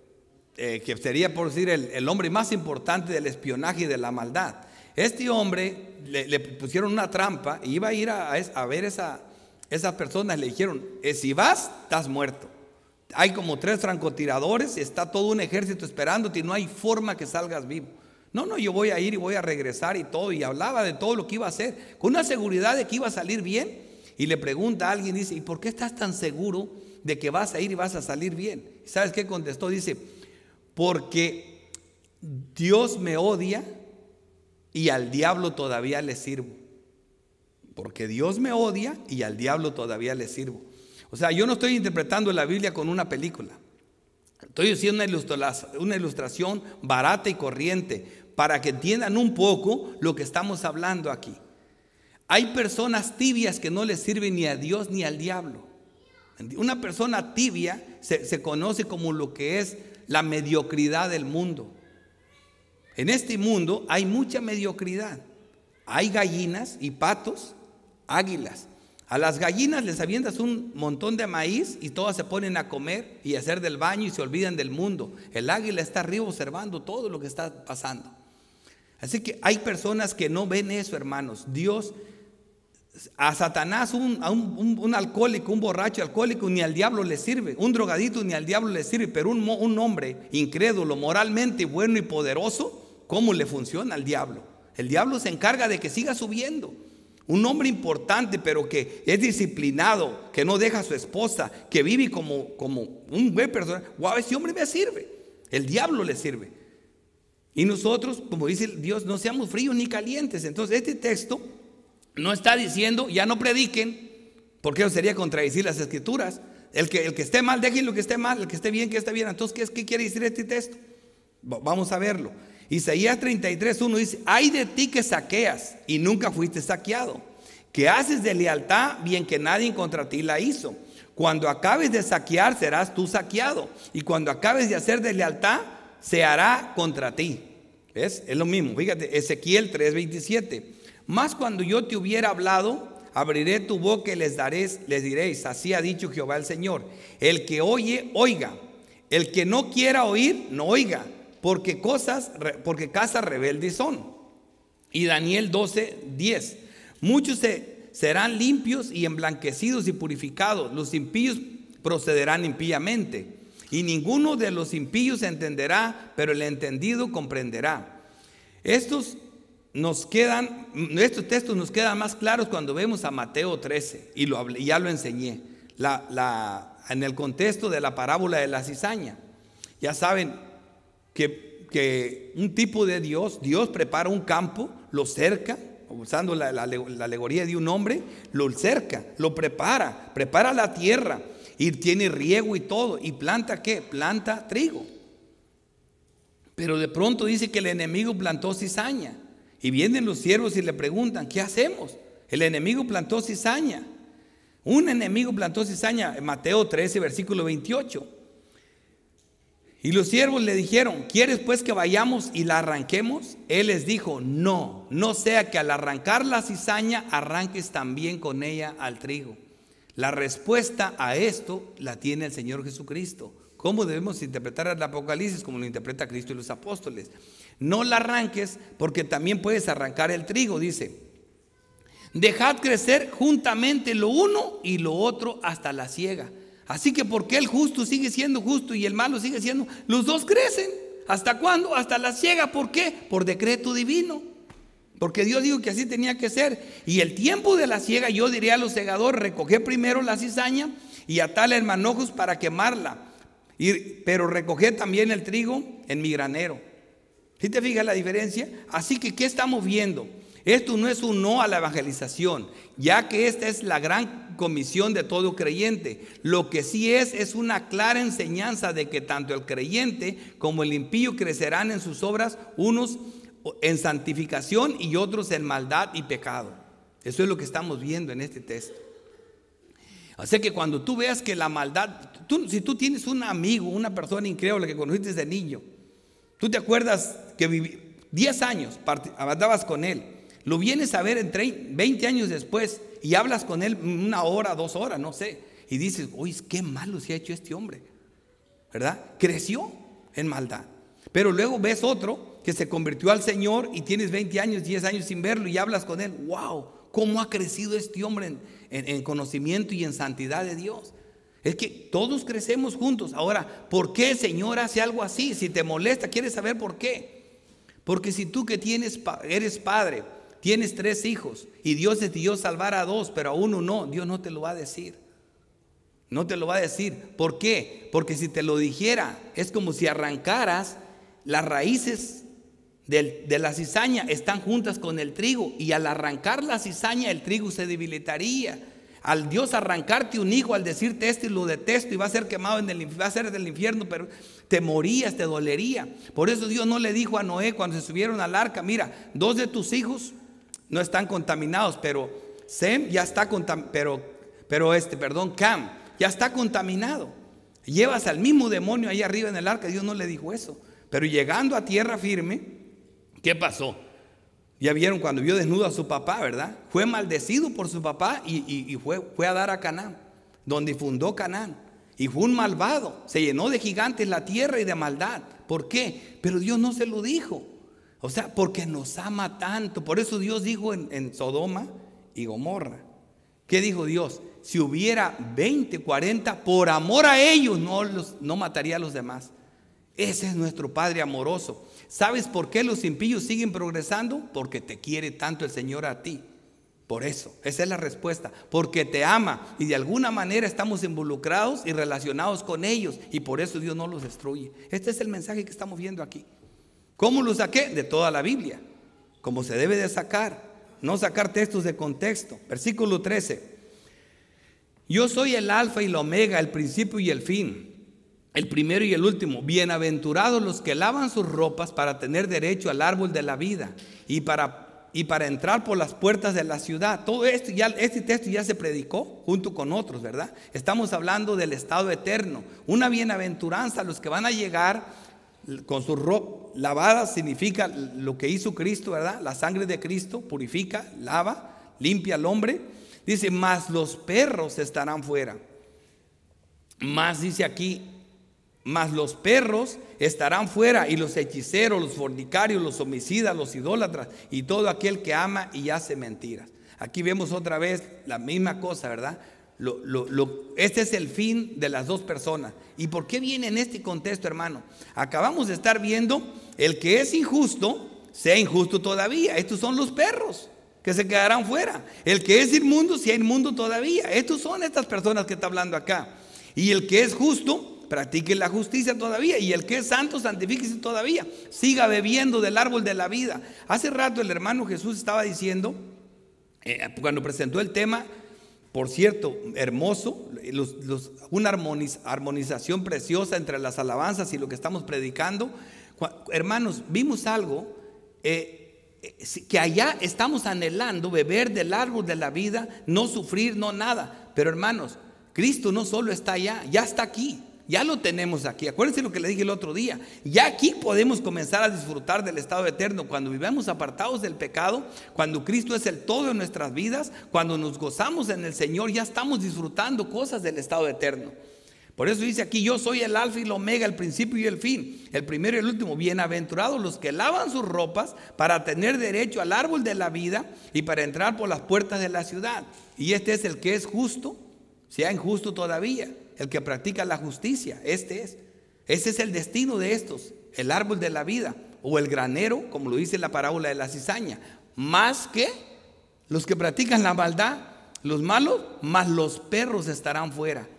que sería, por decir, el hombre más importante del espionaje y de la maldad. Este hombre le pusieron una trampa y iba a ir a ver esas personas. Le dijeron, si vas, estás muerto. Hay como 3 francotiradores, está todo un ejército esperándote y no hay forma que salgas vivo. No, yo voy a ir y voy a regresar y todo. Y hablaba de todo lo que iba a hacer, con una seguridad de que iba a salir bien. Y le pregunta a alguien, dice, ¿y por qué estás tan seguro de que vas a ir y vas a salir bien? ¿Sabes qué contestó? Dice, porque Dios me odia y al diablo todavía le sirvo. porque Dios me odia y al diablo todavía le sirvo. O sea, yo no estoy interpretando la Biblia con una película. Estoy haciendo una ilustración barata y corriente para que entiendan un poco lo que estamos hablando aquí. Hay personas tibias que no le sirven ni a Dios ni al diablo. Una persona tibia se conoce como lo que es la mediocridad del mundo. En este mundo hay mucha mediocridad. Hay gallinas y patos, águilas. A las gallinas les avientas un montón de maíz y todas se ponen a comer y a hacer del baño y se olvidan del mundo. El águila está arriba observando todo lo que está pasando. Así que hay personas que no ven eso, hermanos. Dios, a Satanás, un alcohólico, un borracho alcohólico, ni al diablo le sirve. Un drogadito ni al diablo le sirve. Pero un hombre incrédulo, moralmente bueno y poderoso, ¿cómo le funciona al diablo? El diablo se encarga de que siga subiendo. Un hombre importante, pero que es disciplinado, que no deja a su esposa, que vive como un buen personaje. Wow, ese hombre me sirve. El diablo le sirve. Y nosotros, como dice Dios, no seamos fríos ni calientes. Entonces este texto no está diciendo, ya no prediquen, porque eso sería contradecir las escrituras. El que esté mal, déjenlo que esté mal, el que esté bien, que esté bien. Entonces, ¿qué quiere decir este texto? Vamos a verlo. Isaías 33:1 dice: ay de ti que saqueas y nunca fuiste saqueado, que haces de lealtad bien que nadie contra ti la hizo. Cuando acabes de saquear serás tú saqueado, y cuando acabes de hacer de lealtad se hará contra ti. ¿Ves? Es lo mismo. Fíjate, Ezequiel 3:27. Mas cuando yo te hubiera hablado, abriré tu boca y les diréis: así ha dicho Jehová el Señor. El que oye, oiga; el que no quiera oír, no oiga, porque casas rebeldes son. Y Daniel 12:10. Muchos serán limpios y emblanquecidos y purificados. Los impíos procederán impíamente, y ninguno de los impíos entenderá, pero el entendido comprenderá. Estos textos nos quedan más claros cuando vemos a Mateo 13, y ya lo enseñé, en el contexto de la parábola de la cizaña. Ya saben que un tipo de Dios prepara un campo, lo cerca, usando la alegoría de un hombre, lo cerca, lo prepara la tierra, y tiene riego y todo, y planta ¿qué? Planta trigo. Pero de pronto dice que el enemigo plantó cizaña, y vienen los siervos y le preguntan: ¿qué hacemos? El enemigo plantó cizaña. Un enemigo plantó cizaña, en Mateo 13, versículo 28. Y los siervos le dijeron: ¿quieres pues que vayamos y la arranquemos? Él les dijo: no sea que al arrancar la cizaña arranques también con ella al trigo. La respuesta a esto la tiene el Señor Jesucristo. ¿Cómo debemos interpretar el Apocalipsis? Como lo interpreta Cristo y los apóstoles. No la arranques, porque también puedes arrancar el trigo, dice. Dejad crecer juntamente lo uno y lo otro hasta la siega. Así que porque el justo sigue siendo justo y el malo sigue siendo, los dos crecen. ¿Hasta cuándo? Hasta la siega. ¿Por qué? Por decreto divino. Porque Dios dijo que así tenía que ser. Y el tiempo de la siega, yo diría a los segadores: recoged primero la cizaña y atadla en manojos para quemarla, pero recoged también el trigo en mi granero. ¿Sí te fijas la diferencia? Así que, ¿qué estamos viendo? Esto no es un no a la evangelización, ya que esta es la gran comisión de todo creyente. Lo que sí es una clara enseñanza de que tanto el creyente como el impío crecerán en sus obras, unos en santificación y otros en maldad y pecado. Eso es lo que estamos viendo en este texto. Así que cuando tú veas que la maldad, si tú tienes un amigo, una persona increíble que conociste de niño, tú te acuerdas que 10 años andabas con él, lo vienes a ver 20 años después y hablas con él 1 hora, 2 horas, no sé, y dices: uy, qué malo se ha hecho este hombre, ¿verdad? Creció en maldad. Pero luego ves otro que se convirtió al Señor y tienes 20 años, 10 años sin verlo y hablas con él: wow, cómo ha crecido este hombre en conocimiento y en santidad de Dios. Es que todos crecemos juntos. Ahora, ¿por qué el Señor hace algo así? Si te molesta, ¿quieres saber por qué? Porque si tú que eres padre, tienes 3 hijos y Dios decidió salvar a 2, pero a uno no, Dios no te lo va a decir. No te lo va a decir. ¿Por qué? Porque si te lo dijera, es como si arrancaras las raíces de la cizaña están juntas con el trigo, y al arrancar la cizaña el trigo se debilitaría. Al Dios arrancarte un hijo, al decirte esto y lo detesto y va a ser quemado va a ser del infierno, pero te morías, te dolería. Por eso Dios no le dijo a Noé cuando se subieron al arca: mira, 2 de tus hijos no están contaminados, pero Sem ya está contaminado, Cam ya está contaminado. Llevas al mismo demonio ahí arriba en el arca. Dios no le dijo eso. Pero llegando a tierra firme, ¿qué pasó? Ya vieron cuando vio desnudo a su papá, ¿verdad? Fue maldecido por su papá y fue a dar a Canaán, donde fundó Canaán. Y fue un malvado, se llenó de gigantes la tierra y de maldad. ¿Por qué? Pero Dios no se lo dijo. O sea, porque nos ama tanto. Por eso Dios dijo en Sodoma y Gomorra. ¿Qué dijo Dios? Si hubiera 20, 40, por amor a ellos no mataría a los demás. Ese es nuestro Padre amoroso. ¿Sabes por qué los impíos siguen progresando? Porque te quiere tanto el Señor a ti. Por eso, esa es la respuesta. Porque te ama y de alguna manera estamos involucrados y relacionados con ellos, y por eso Dios no los destruye. Este es el mensaje que estamos viendo aquí. ¿Cómo lo saqué? De toda la Biblia, como se debe de sacar, no sacar textos de contexto. Versículo 13: yo soy el alfa y la omega, el principio y el fin, el primero y el último. Bienaventurados los que lavan sus ropas para tener derecho al árbol de la vida y para entrar por las puertas de la ciudad. Todo esto, este texto ya se predicó junto con otros, ¿verdad? Estamos hablando del estado eterno, una bienaventuranza a los que van a llegar con su ropa lavada. Significa lo que hizo Cristo, ¿verdad? La sangre de Cristo purifica, lava, limpia al hombre. Dice: mas los perros estarán fuera. Más dice aquí: mas los perros estarán fuera, y los hechiceros, los fornicarios, los homicidas, los idólatras y todo aquel que ama y hace mentiras. Aquí vemos otra vez la misma cosa, ¿verdad? Este es el fin de las dos personas. ¿Y por qué viene en este contexto, hermano? Acabamos de estar viendo: el que es injusto, sea injusto todavía. Estos son los perros que se quedarán fuera. El que es inmundo, sea inmundo todavía. Estos son estas personas que está hablando acá. Y el que es justo, practique la justicia todavía. Y el que es santo, santifíquese todavía. Siga bebiendo del árbol de la vida. Hace rato el hermano Jesús estaba diciendo, cuando presentó el tema, por cierto, hermoso, una armonización preciosa entre las alabanzas y lo que estamos predicando. Hermanos, vimos algo, que allá estamos anhelando beber del árbol de la vida, no sufrir, no nada. Pero hermanos, Cristo no solo está allá, ya está aquí. Ya lo tenemos aquí. Acuérdense lo que le dije el otro día. Ya aquí podemos comenzar a disfrutar del estado eterno. Cuando vivamos apartados del pecado, cuando Cristo es el todo en nuestras vidas, cuando nos gozamos en el Señor, ya estamos disfrutando cosas del estado eterno. Por eso dice aquí: yo soy el alfa y el omega, el principio y el fin, el primero y el último. Bienaventurados los que lavan sus ropas para tener derecho al árbol de la vida y para entrar por las puertas de la ciudad. Y este es el que es justo, sea injusto todavía. El que practica la justicia, ese es el destino de estos, el árbol de la vida, o el granero, como lo dice la parábola de la cizaña. Más que los que practican la maldad, los malos, más los perros estarán fuera.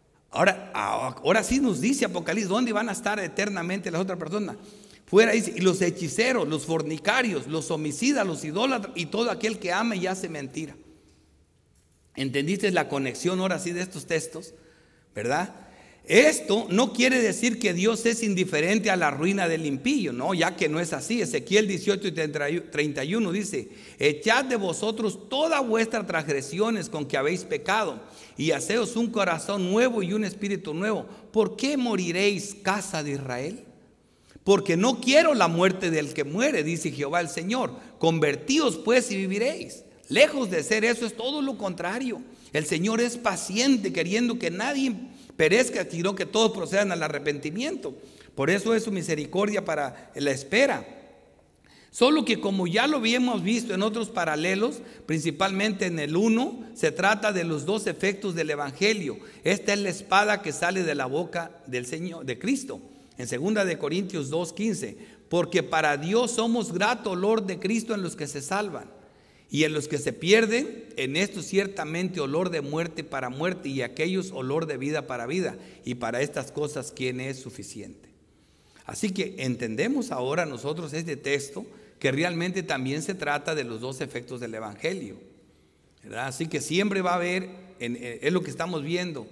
Ahora sí nos dice Apocalipsis dónde van a estar eternamente las otras personas. Fuera dice: y los hechiceros, los fornicarios, los homicidas, los idólatras y todo aquel que ama y hace mentira. ¿Entendiste la conexión ahora sí de estos textos? ¿Verdad? Esto no quiere decir que Dios es indiferente a la ruina del impío, no, ya que no es así. Ezequiel 18 y 31 dice: echad de vosotros todas vuestras transgresiones con que habéis pecado, y haceos un corazón nuevo y un espíritu nuevo. ¿Por qué moriréis, casa de Israel? Porque no quiero la muerte del que muere, dice Jehová el Señor. Convertíos pues y viviréis. Lejos de ser eso, es todo lo contrario. El Señor es paciente, queriendo que nadie perezca, sino que todos procedan al arrepentimiento. Por eso es su misericordia para la espera. Solo que, como ya lo habíamos visto en otros paralelos, principalmente en el 1, se trata de los dos efectos del Evangelio. Esta es la espada que sale de la boca del Señor, de Cristo. En 2 de Corintios 2:15, porque para Dios somos grato olor de Cristo en los que se salvan. Y en los que se pierden, en esto ciertamente olor de muerte para muerte, y aquellos olor de vida para vida. Y para estas cosas, ¿quién es suficiente? Así que entendemos ahora nosotros este texto, que realmente también se trata de los dos efectos del Evangelio, ¿verdad? Así que siempre va a haber, es lo que estamos viendo,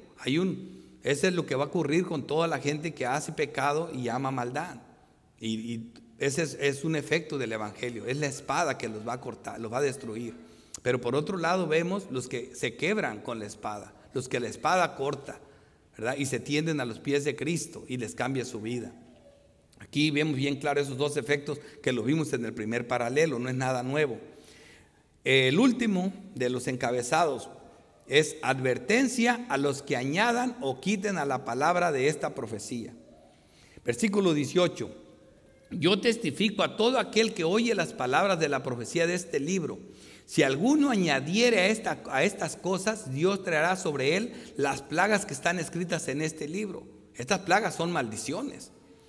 ese es lo que va a ocurrir con toda la gente que hace pecado y ama maldad. Y ese es un efecto del Evangelio, es la espada que los va a cortar, los va a destruir. Pero por otro lado vemos los que se quebran con la espada, los que la espada corta, ¿verdad? Y se tienden a los pies de Cristo y les cambia su vida. Aquí vemos bien claro esos dos efectos que lo vimos en el primer paralelo, no es nada nuevo. El último de los encabezados es advertencia a los que añadan o quiten a la palabra de esta profecía. Versículo 18. Yo testifico a todo aquel que oye las palabras de la profecía de este libro. Si alguno añadiere a estas cosas, Dios traerá sobre él las plagas que están escritas en este libro. Estas plagas son maldiciones.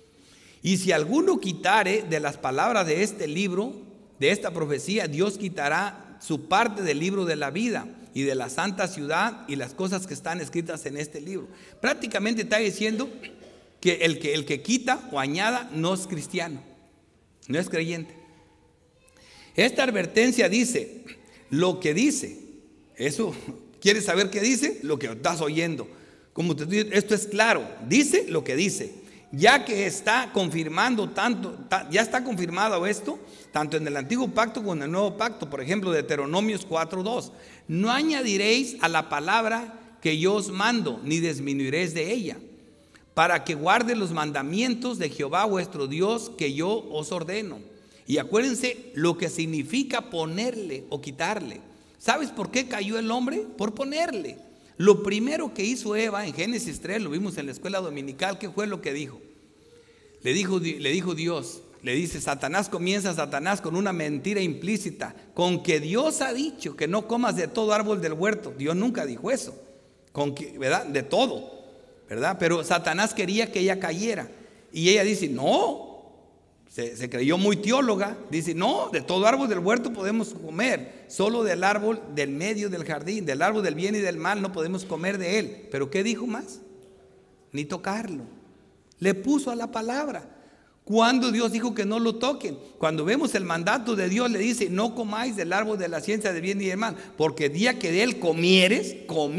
Y si alguno quitare de las palabras de este libro, de esta profecía, Dios quitará su parte del libro de la vida y de la santa ciudad y las cosas que están escritas en este libro. Prácticamente está diciendo que el que quita o añada no es cristiano, no es creyente. Esta advertencia dice lo que dice. Eso, ¿quieres saber qué dice? Lo que estás oyendo. Como te digo, esto es claro, dice lo que dice. Ya que está confirmando ya está confirmado esto, tanto en el antiguo pacto como en el nuevo pacto. Por ejemplo, Deuteronomios 4:2. No añadiréis a la palabra que yo os mando, ni disminuiréis de ella, para que guarde los mandamientos de Jehová vuestro Dios que yo os ordeno. Y acuérdense lo que significa ponerle o quitarle. ¿Sabes por qué cayó el hombre? Por ponerle. Lo primero que hizo Eva en Génesis 3, lo vimos en la escuela dominical, ¿qué fue lo que dijo? Le dijo Dios, le dice Satanás con una mentira implícita, con que Dios ha dicho que no comas de todo árbol del huerto. Dios nunca dijo eso, ¿verdad? De todo, ¿verdad? Pero Satanás quería que ella cayera. Y ella dice, no. Se creyó muy teóloga, dice, no, de todo árbol del huerto podemos comer, solo del árbol del medio del jardín, del árbol del bien y del mal no podemos comer de él. ¿Pero qué dijo más? Ni tocarlo. Le puso a la palabra. Cuando Dios dijo que no lo toquen, cuando vemos el mandato de Dios, le dice, no comáis del árbol de la ciencia del bien y del mal, porque el día que de él comieres,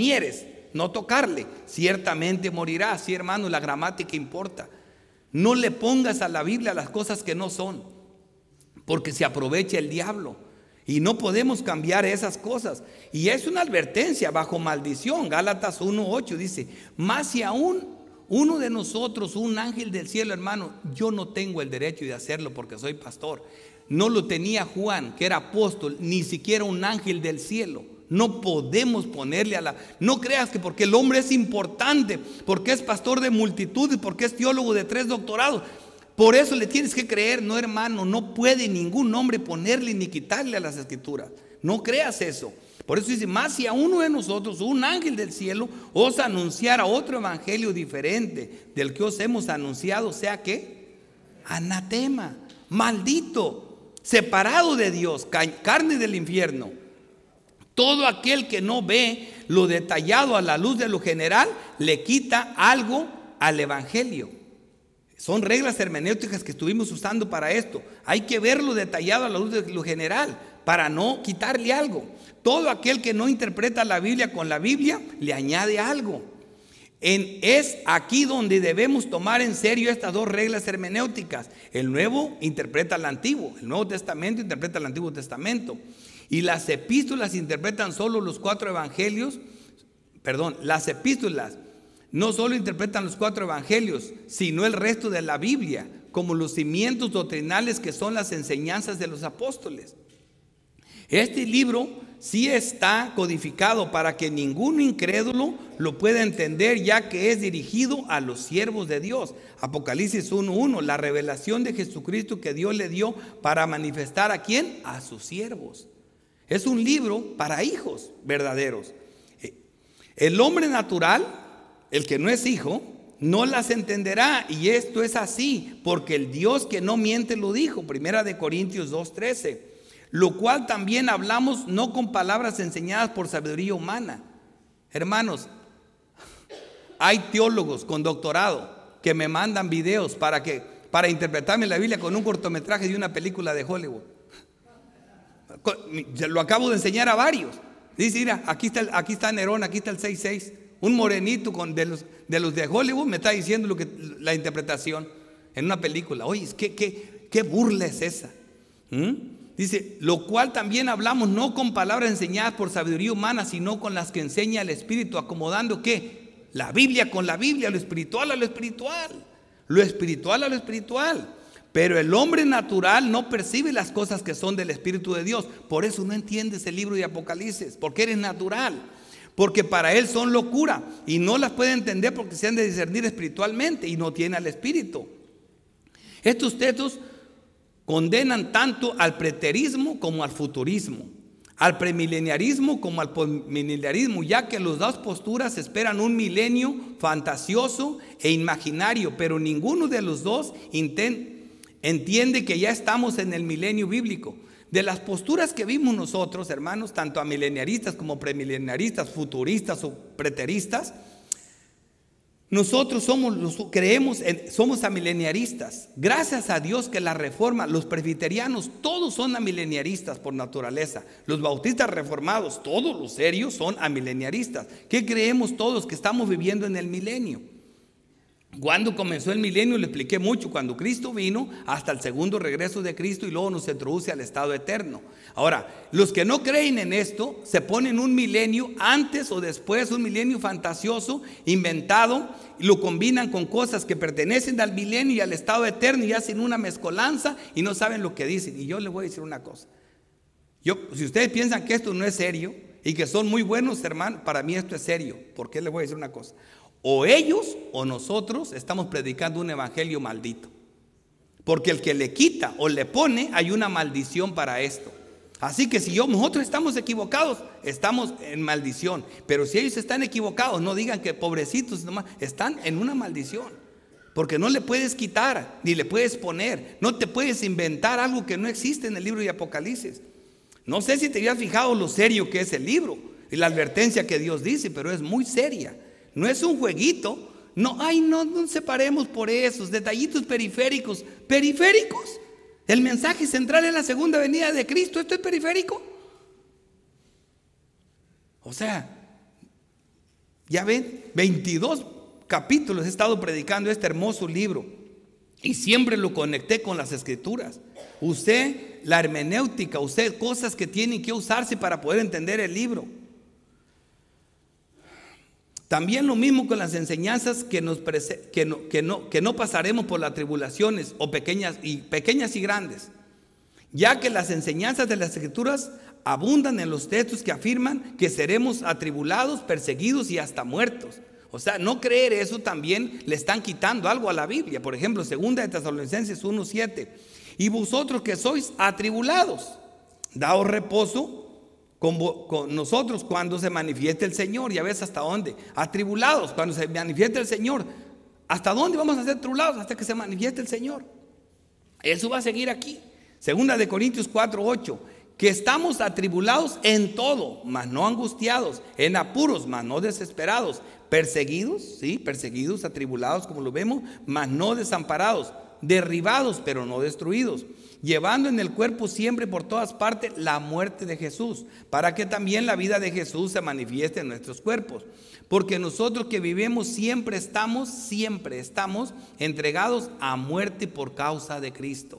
no tocarle, ciertamente morirás. Sí, hermano, la gramática importa. No le pongas a la Biblia las cosas que no son, porque se aprovecha el diablo y no podemos cambiar esas cosas. Y es una advertencia bajo maldición. Gálatas 1:8 dice, más si aún uno de nosotros, un ángel del cielo, hermano, yo no tengo el derecho de hacerlo porque soy pastor. No lo tenía Juan, que era apóstol, ni siquiera un ángel del cielo. No podemos ponerle no creas que porque el hombre es importante, porque es pastor de multitudes, porque es teólogo de 3 doctorados, por eso le tienes que creer. No, hermano, no puede ningún hombre ponerle ni quitarle a las escrituras. No creas eso. Por eso dice, más si a uno de nosotros, un ángel del cielo, os anunciara otro evangelio diferente del que os hemos anunciado, sea que anatema, maldito, separado de Dios, carne del infierno. Todo aquel que no ve lo detallado a la luz de lo general, le quita algo al evangelio. Son reglas hermenéuticas que estuvimos usando para esto. Hay que verlo detallado a la luz de lo general para no quitarle algo. Todo aquel que no interpreta la Biblia con la Biblia, le añade algo. Es aquí donde debemos tomar en serio estas dos reglas hermenéuticas. El Nuevo interpreta el Antiguo, el Nuevo Testamento interpreta el Antiguo Testamento. Y las epístolas interpretan solo los 4 evangelios. Las epístolas no solo interpretan los 4 evangelios, sino el resto de la Biblia, como los cimientos doctrinales que son las enseñanzas de los apóstoles. Este libro sí está codificado para que ningún incrédulo lo pueda entender, ya que es dirigido a los siervos de Dios. Apocalipsis 1:1, la revelación de Jesucristo que Dios le dio para manifestar ¿a quién? A sus siervos. Es un libro para hijos verdaderos. El hombre natural, el que no es hijo, no las entenderá, y esto es así porque el Dios que no miente lo dijo. 1 Corintios 2:13, lo cual también hablamos no con palabras enseñadas por sabiduría humana. Hermanos, hay teólogos con doctorado que me mandan videos para para interpretarme la Biblia con un cortometraje de una película de Hollywood. Lo acabo de enseñar a varios. Dice, mira, aquí está Nerón, aquí está el 6:6. Un morenito de los de Hollywood me está diciendo la interpretación en una película. Oye, ¿qué burla es esa? Dice, lo cual también hablamos no con palabras enseñadas por sabiduría humana, sino con las que enseña el Espíritu, acomodando ¿qué? La Biblia con la Biblia, lo espiritual a lo espiritual, lo espiritual a lo espiritual. Pero el hombre natural no percibe las cosas que son del Espíritu de Dios. Por eso no entiendes el libro de Apocalipsis, porque eres natural. Porque para él son locura y no las puede entender porque se han de discernir espiritualmente y no tiene al Espíritu. Estos textos condenan tanto al preterismo como al futurismo, al premileniarismo como al postmileniarismo, ya que las dos posturas esperan un milenio fantasioso e imaginario, pero ninguno de los dos entiende que ya estamos en el milenio bíblico. De las posturas que vimos nosotros, hermanos, tanto amileniaristas como premileniaristas, futuristas o preteristas, nosotros somos amileniaristas. Gracias a Dios que la Reforma, los presbiterianos, todos son amileniaristas por naturaleza. Los bautistas reformados, todos los serios son amileniaristas. ¿Qué creemos todos? Que estamos viviendo en el milenio. Cuando comenzó el milenio, le expliqué mucho, cuando Cristo vino hasta el segundo regreso de Cristo y luego nos introduce al estado eterno. Ahora, los que no creen en esto se ponen un milenio antes o después, un milenio fantasioso, inventado, y lo combinan con cosas que pertenecen al milenio y al estado eterno y hacen una mezcolanza y no saben lo que dicen. Y yo les voy a decir una cosa. Si ustedes piensan que esto no es serio y que son muy buenos, hermanos, para mí esto es serio. ¿Por qué les voy a decir una cosa? O ellos o nosotros estamos predicando un evangelio maldito. Porque el que le quita o le pone, hay una maldición para esto. Así que si nosotros estamos equivocados, estamos en maldición. Pero si ellos están equivocados, no digan que pobrecitos nomás, están en una maldición. Porque no le puedes quitar, ni le puedes poner. No te puedes inventar algo que no existe en el libro de Apocalipsis. No sé si te habías fijado lo serio que es el libro y la advertencia que Dios dice, pero es muy seria. No es un jueguito. No nos separemos por esos detallitos periféricos. ¿Periféricos? El mensaje central es la segunda venida de Cristo. ¿Esto es periférico? O sea, ya ven, 22 capítulos he estado predicando este hermoso libro y siempre lo conecté con las Escrituras. Usé la hermenéutica, usé cosas que tienen que usarse para poder entender el libro. También lo mismo con las enseñanzas que no pasaremos por las tribulaciones o pequeñas y grandes, ya que las enseñanzas de las Escrituras abundan en los textos que afirman que seremos atribulados, perseguidos y hasta muertos. O sea, no creer eso también le están quitando algo a la Biblia. Por ejemplo, 2 de Tesalonicenses 1:7, y vosotros que sois atribulados, daos reposo con nosotros cuando se manifieste el Señor. Ya ves hasta dónde. Atribulados, cuando se manifieste el Señor. ¿Hasta dónde vamos a ser atribulados? Hasta que se manifieste el Señor. Eso va a seguir aquí. 2 de Corintios 4:8, que estamos atribulados en todo, mas no angustiados, en apuros, mas no desesperados, perseguidos, sí, perseguidos, atribulados como lo vemos, mas no desamparados, derribados pero no destruidos, llevando en el cuerpo siempre por todas partes la muerte de Jesús, para que también la vida de Jesús se manifieste en nuestros cuerpos. Porque nosotros que vivimos siempre estamos entregados a muerte por causa de Cristo.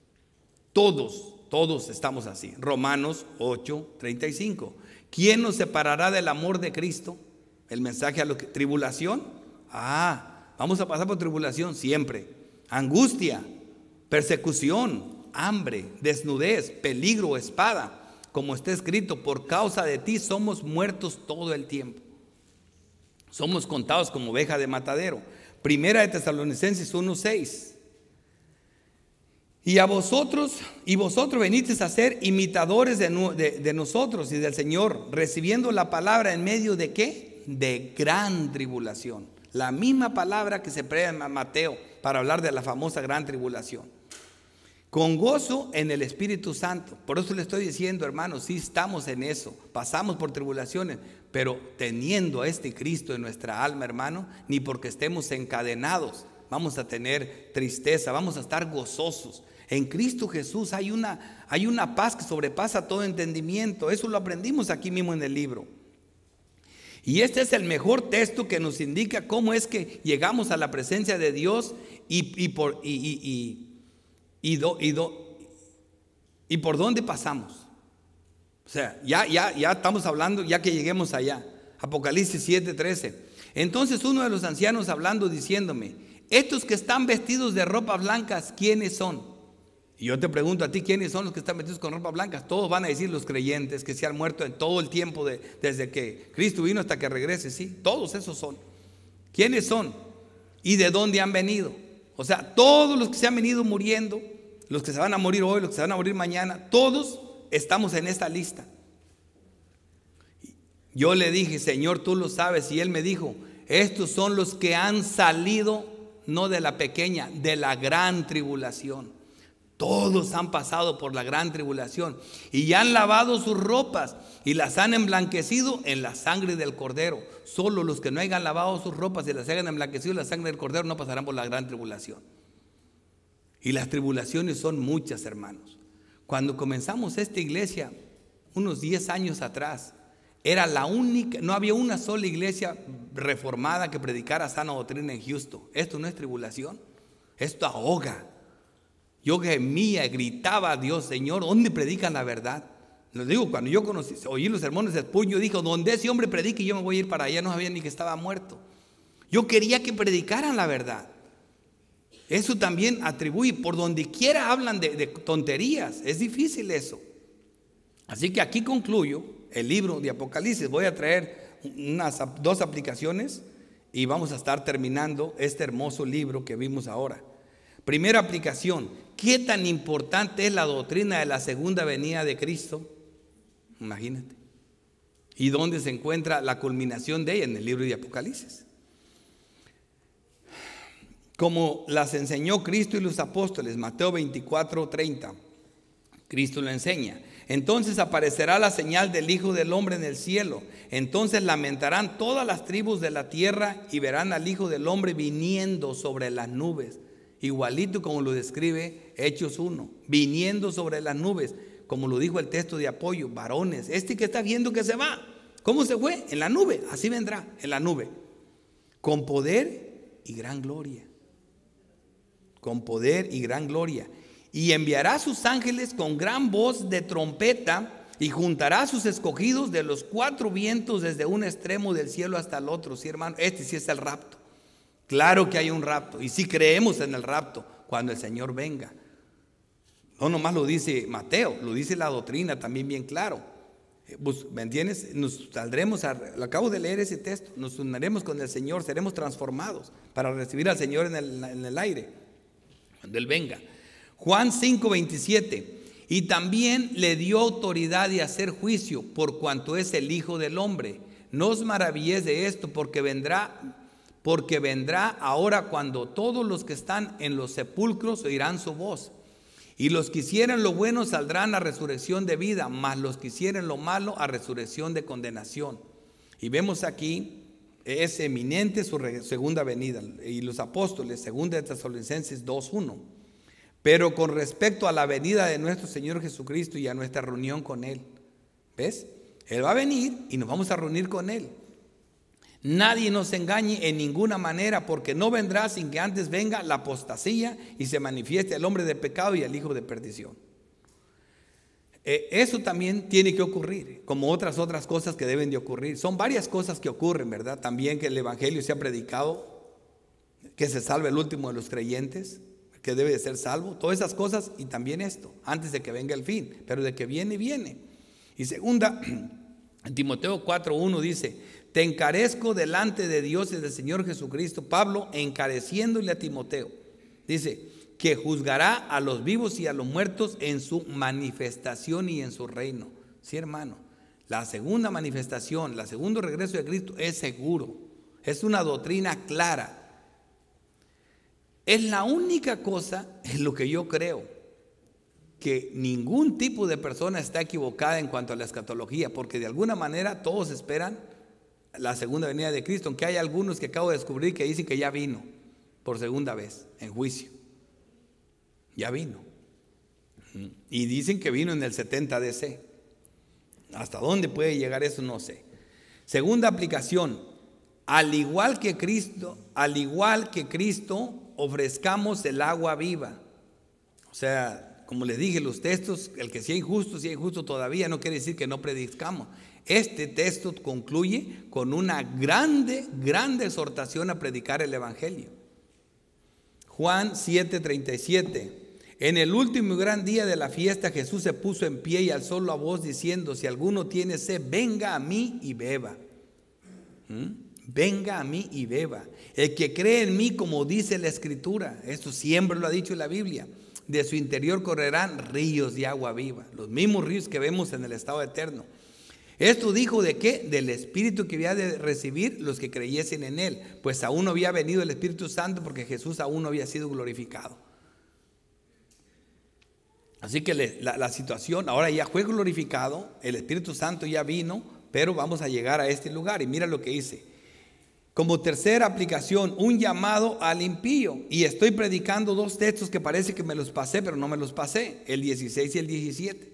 Todos estamos así. Romanos 8:35. ¿Quién nos separará del amor de Cristo? El mensaje a lo que tribulación. Vamos a pasar por tribulación siempre. Angustia, persecución, hambre, desnudez, peligro, espada, como está escrito, por causa de ti somos muertos todo el tiempo. Somos contados como oveja de matadero. 1 de Tesalonicenses 1:6. Y vosotros venisteis a ser imitadores de nosotros y del Señor, recibiendo la palabra en medio de ¿qué? De gran tribulación. La misma palabra que se emplea en Mateo para hablar de la famosa gran tribulación. Con gozo en el Espíritu Santo. Por eso le estoy diciendo, hermanos, sí estamos en eso. Pasamos por tribulaciones, pero teniendo a este Cristo en nuestra alma, hermano, ni porque estemos encadenados, vamos a tener tristeza, vamos a estar gozosos. En Cristo Jesús hay una paz que sobrepasa todo entendimiento. Eso lo aprendimos aquí mismo en el libro. Y este es el mejor texto que nos indica cómo es que llegamos a la presencia de Dios y por dónde pasamos. O sea, ya estamos hablando, ya que lleguemos allá. Apocalipsis 7:13. Entonces uno de los ancianos hablando diciéndome: estos que están vestidos de ropas blancas, ¿quiénes son? Y yo te pregunto a ti, ¿quiénes son los que están vestidos con ropas blancas? Todos van a decir los creyentes que se han muerto en todo el tiempo desde que Cristo vino hasta que regrese. Sí, todos esos son. ¿Quiénes son? ¿Y de dónde han venido? O sea, todos los que se han venido muriendo, los que se van a morir hoy, los que se van a morir mañana, todos estamos en esta lista. Yo le dije: Señor, tú lo sabes. Y Él me dijo: estos son los que han salido, no de la pequeña, de la gran tribulación. Todos han pasado por la gran tribulación y ya han lavado sus ropas y las han emblanquecido en la sangre del Cordero. Solo los que no hayan lavado sus ropas y las hayan emblanquecido en la sangre del Cordero no pasarán por la gran tribulación. Y las tribulaciones son muchas, hermanos. Cuando comenzamos esta iglesia, unos 10 años atrás, era la única, no había una sola iglesia reformada que predicara sana doctrina en Houston. Esto no es tribulación, esto ahoga. Yo gemía, gritaba a Dios: Señor, ¿dónde predican la verdad? Lo digo, cuando yo oí los sermones de Spurgeon, yo dije: donde ese hombre predique, yo me voy a ir para allá. No sabía ni que estaba muerto. Yo quería que predicaran la verdad. Eso también atribuye, por donde quiera hablan de tonterías. Es difícil eso. Así que aquí concluyo el libro de Apocalipsis. Voy a traer dos aplicaciones y vamos a estar terminando este hermoso libro que vimos ahora. Primera aplicación: ¿qué tan importante es la doctrina de la segunda venida de Cristo? Imagínate. ¿Y dónde se encuentra la culminación de ella? En el libro de Apocalipsis. Como las enseñó Cristo y los apóstoles, Mateo 24:30. Cristo lo enseña: entonces aparecerá la señal del Hijo del Hombre en el cielo. Entonces lamentarán todas las tribus de la tierra y verán al Hijo del Hombre viniendo sobre las nubes. Igualito como lo describe Hechos 1, viniendo sobre las nubes, como lo dijo el texto de apoyo: varones, este que está viendo que se va, ¿cómo se fue? En la nube, así vendrá, en la nube, con poder y gran gloria. Con poder y gran gloria. Y enviará a sus ángeles con gran voz de trompeta y juntará a sus escogidos de los 4 vientos desde un extremo del cielo hasta el otro. Sí, hermano, este sí es el rapto. Claro que hay un rapto y sí creemos en el rapto cuando el Señor venga. No nomás lo dice Mateo, lo dice la doctrina también bien claro. ¿Me entiendes? Nos saldremos, acabo de leer ese texto, nos uniremos con el Señor, seremos transformados para recibir al Señor en el aire, cuando Él venga. Juan 5:27. Y también le dio autoridad de hacer juicio por cuanto es el Hijo del Hombre. No os maravilléis de esto, porque vendrá ahora cuando todos los que están en los sepulcros oirán su voz. Y los que hicieren lo bueno saldrán a resurrección de vida, mas los que hicieren lo malo a resurrección de condenación. Y vemos aquí, es eminente su segunda venida. Y los apóstoles, 2 de Tesalonicenses 2:1. Pero con respecto a la venida de nuestro Señor Jesucristo y a nuestra reunión con Él, ¿ves? Él va a venir y nos vamos a reunir con Él. Nadie nos engañe en ninguna manera, porque no vendrá sin que antes venga la apostasía y se manifieste el hombre de pecado y el hijo de perdición. Eso también tiene que ocurrir, como otras cosas que deben de ocurrir. Son varias cosas que ocurren, ¿verdad? También que el evangelio sea predicado, que se salve el último de los creyentes, que debe de ser salvo, todas esas cosas, y también esto, antes de que venga el fin, pero de que viene, viene. Y segunda, en Timoteo 4:1 dice: te encarezco delante de Dios y del Señor Jesucristo. Pablo encareciéndole a Timoteo, dice que juzgará a los vivos y a los muertos en su manifestación y en su reino. Sí, hermano, la segunda manifestación, el segundo regreso de Cristo es seguro, es una doctrina clara. Es la única cosa en lo que yo creo que ningún tipo de persona está equivocada en cuanto a la escatología, porque de alguna manera todos esperan la segunda venida de Cristo, aunque hay algunos que acabo de descubrir que dicen que ya vino, por segunda vez en juicio. Ya vino. Y dicen que vino en el 70 DC. ¿Hasta dónde puede llegar eso? No sé. Segunda aplicación, al igual que Cristo, ofrezcamos el agua viva. O sea, como les dije, los textos, el que sea injusto todavía, no quiere decir que no predicamos. Este texto concluye con una grande exhortación a predicar el evangelio. Juan 7:37. En el último y gran día de la fiesta, Jesús se puso en pie y alzó la voz diciendo: si alguno tiene sed, venga a mí y beba. Venga a mí y beba. El que cree en mí, como dice la Escritura, esto siempre lo ha dicho la Biblia, de su interior correrán ríos de agua viva. Los mismos ríos que vemos en el estado eterno. Esto dijo ¿de qué? Del Espíritu que había de recibir los que creyesen en Él. Pues aún no había venido el Espíritu Santo porque Jesús aún no había sido glorificado. Así que la situación ahora ya fue glorificado, el Espíritu Santo ya vino, pero vamos a llegar a este lugar. Y mira lo que dice. Como tercera aplicación, un llamado al impío. Y estoy predicando dos textos que parece que me los pasé, pero no me los pasé. El 16 y el 17.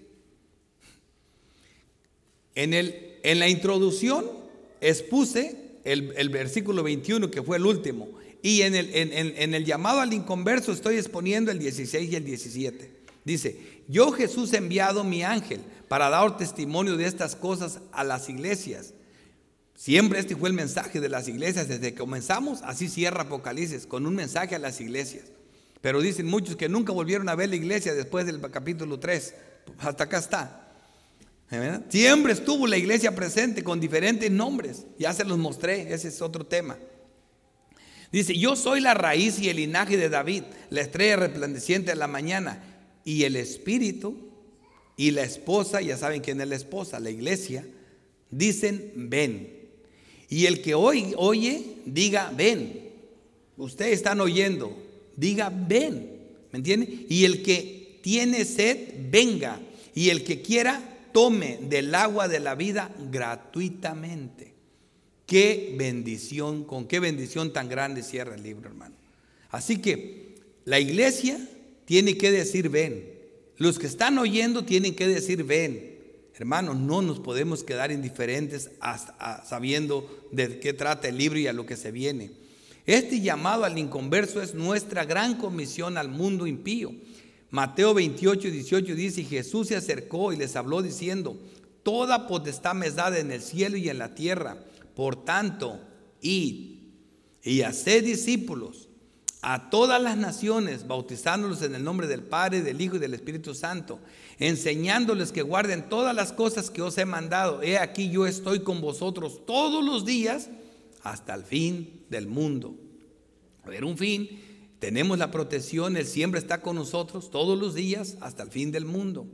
En la introducción expuse el versículo 21, que fue el último. Y en el llamado al inconverso estoy exponiendo el 16 y el 17. Dice: yo Jesús he enviado mi ángel para dar testimonio de estas cosas a las iglesias. Siempre este fue el mensaje de las iglesias. Desde que comenzamos, así cierra Apocalipsis, con un mensaje a las iglesias. Pero dicen muchos que nunca volvieron a ver la iglesia después del capítulo 3. Hasta acá está. ¿Verdad? Siempre estuvo la iglesia presente con diferentes nombres. Ya se los mostré, ese es otro tema. Dice: yo soy la raíz y el linaje de David, la estrella resplandeciente de la mañana. Y el Espíritu y la esposa, ya saben quién es la esposa, la iglesia, dicen ven. Y el que oye, diga ven. Ustedes están oyendo, diga ven. ¿Me entienden? Y el que tiene sed, venga. Y el que quiera, tome del agua de la vida gratuitamente. Qué bendición, con qué bendición tan grande cierra el libro, hermano. Así que la iglesia tiene que decir ven. Los que están oyendo tienen que decir ven. Hermanos, no nos podemos quedar indiferentes sabiendo de qué trata el libro y a lo que se viene. Este llamado al inconverso es nuestra gran comisión al mundo impío. Mateo 28:18 dice: y Jesús se acercó y les habló diciendo: toda potestad me es dada en el cielo y en la tierra. Por tanto, id y haced discípulos a todas las naciones, bautizándolos en el nombre del Padre, del Hijo y del Espíritu Santo, enseñándoles que guarden todas las cosas que os he mandado. He aquí yo estoy con vosotros todos los días hasta el fin del mundo. A ver, un fin, tenemos la protección, Él siempre está con nosotros todos los días hasta el fin del mundo.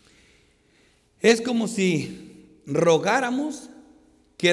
Es como si rogáramos que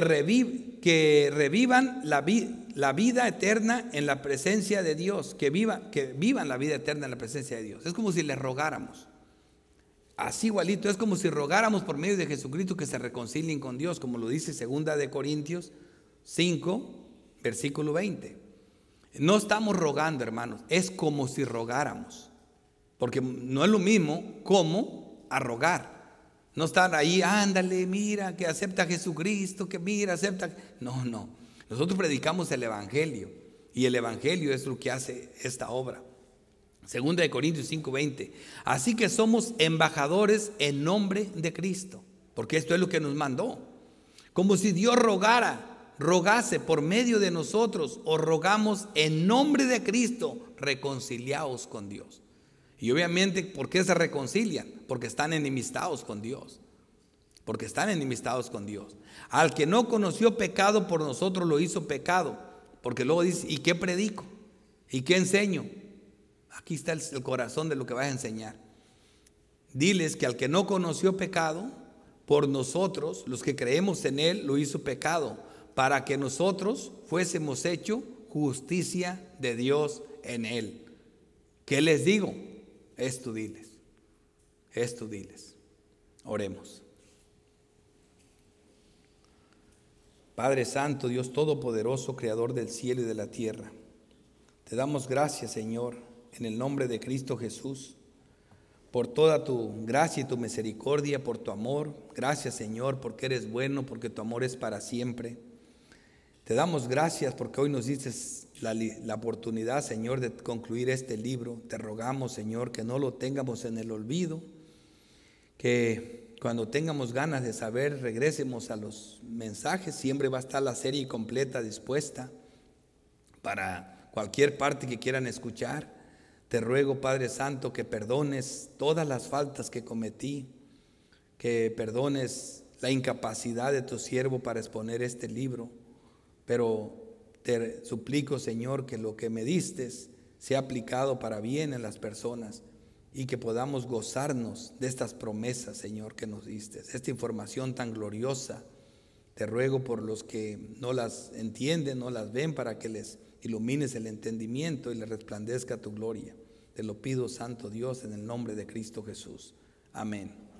revivan la vida eterna en la presencia de Dios, que vivan la vida eterna en la presencia de Dios. Es como si les rogáramos. Así igualito, es como si rogáramos por medio de Jesucristo que se reconcilien con Dios, como lo dice 2 Corintios 5, versículo 20. No estamos rogando, hermanos, es como si rogáramos, porque no es lo mismo como a rogar. No están ahí, ándale, mira, que acepta a Jesucristo, que mira, acepta. No. Nosotros predicamos el Evangelio y el Evangelio es lo que hace esta obra. 2 Corintios 5:20. Así que somos embajadores en nombre de Cristo, porque esto es lo que nos mandó. Como si Dios rogase por medio de nosotros, os rogamos en nombre de Cristo, reconciliaos con Dios. Y obviamente, ¿por qué se reconcilian? Porque están enemistados con Dios. Porque están enemistados con Dios. Al que no conoció pecado, por nosotros lo hizo pecado. Porque luego dice: ¿y qué predico? ¿Y qué enseño? Aquí está el corazón de lo que vas a enseñar. Diles que al que no conoció pecado, por nosotros, los que creemos en Él, lo hizo pecado, para que nosotros fuésemos hecho justicia de Dios en Él. ¿Qué les digo? Esto diles. Oremos. Padre Santo, Dios Todopoderoso, Creador del cielo y de la tierra, Te damos gracias, Señor, en el nombre de Cristo Jesús, por toda tu gracia y tu misericordia, por tu amor. Gracias, Señor, porque eres bueno, porque tu amor es para siempre. Te damos gracias porque hoy nos diste la oportunidad, Señor, de concluir este libro. Te rogamos, Señor, que no lo tengamos en el olvido, que cuando tengamos ganas de saber, regresemos a los mensajes. Siempre va a estar la serie completa dispuesta para cualquier parte que quieran escuchar. Te ruego, Padre Santo, que perdones todas las faltas que cometí, que perdones la incapacidad de tu siervo para exponer este libro, pero te suplico, Señor, que lo que me diste sea aplicado para bien en las personas y que podamos gozarnos de estas promesas, Señor, que nos diste, esta información tan gloriosa. Te ruego por los que no las entienden, no las ven, para que les ilumines el entendimiento y les resplandezca tu gloria. Te lo pido, Santo Dios, en el nombre de Cristo Jesús. Amén.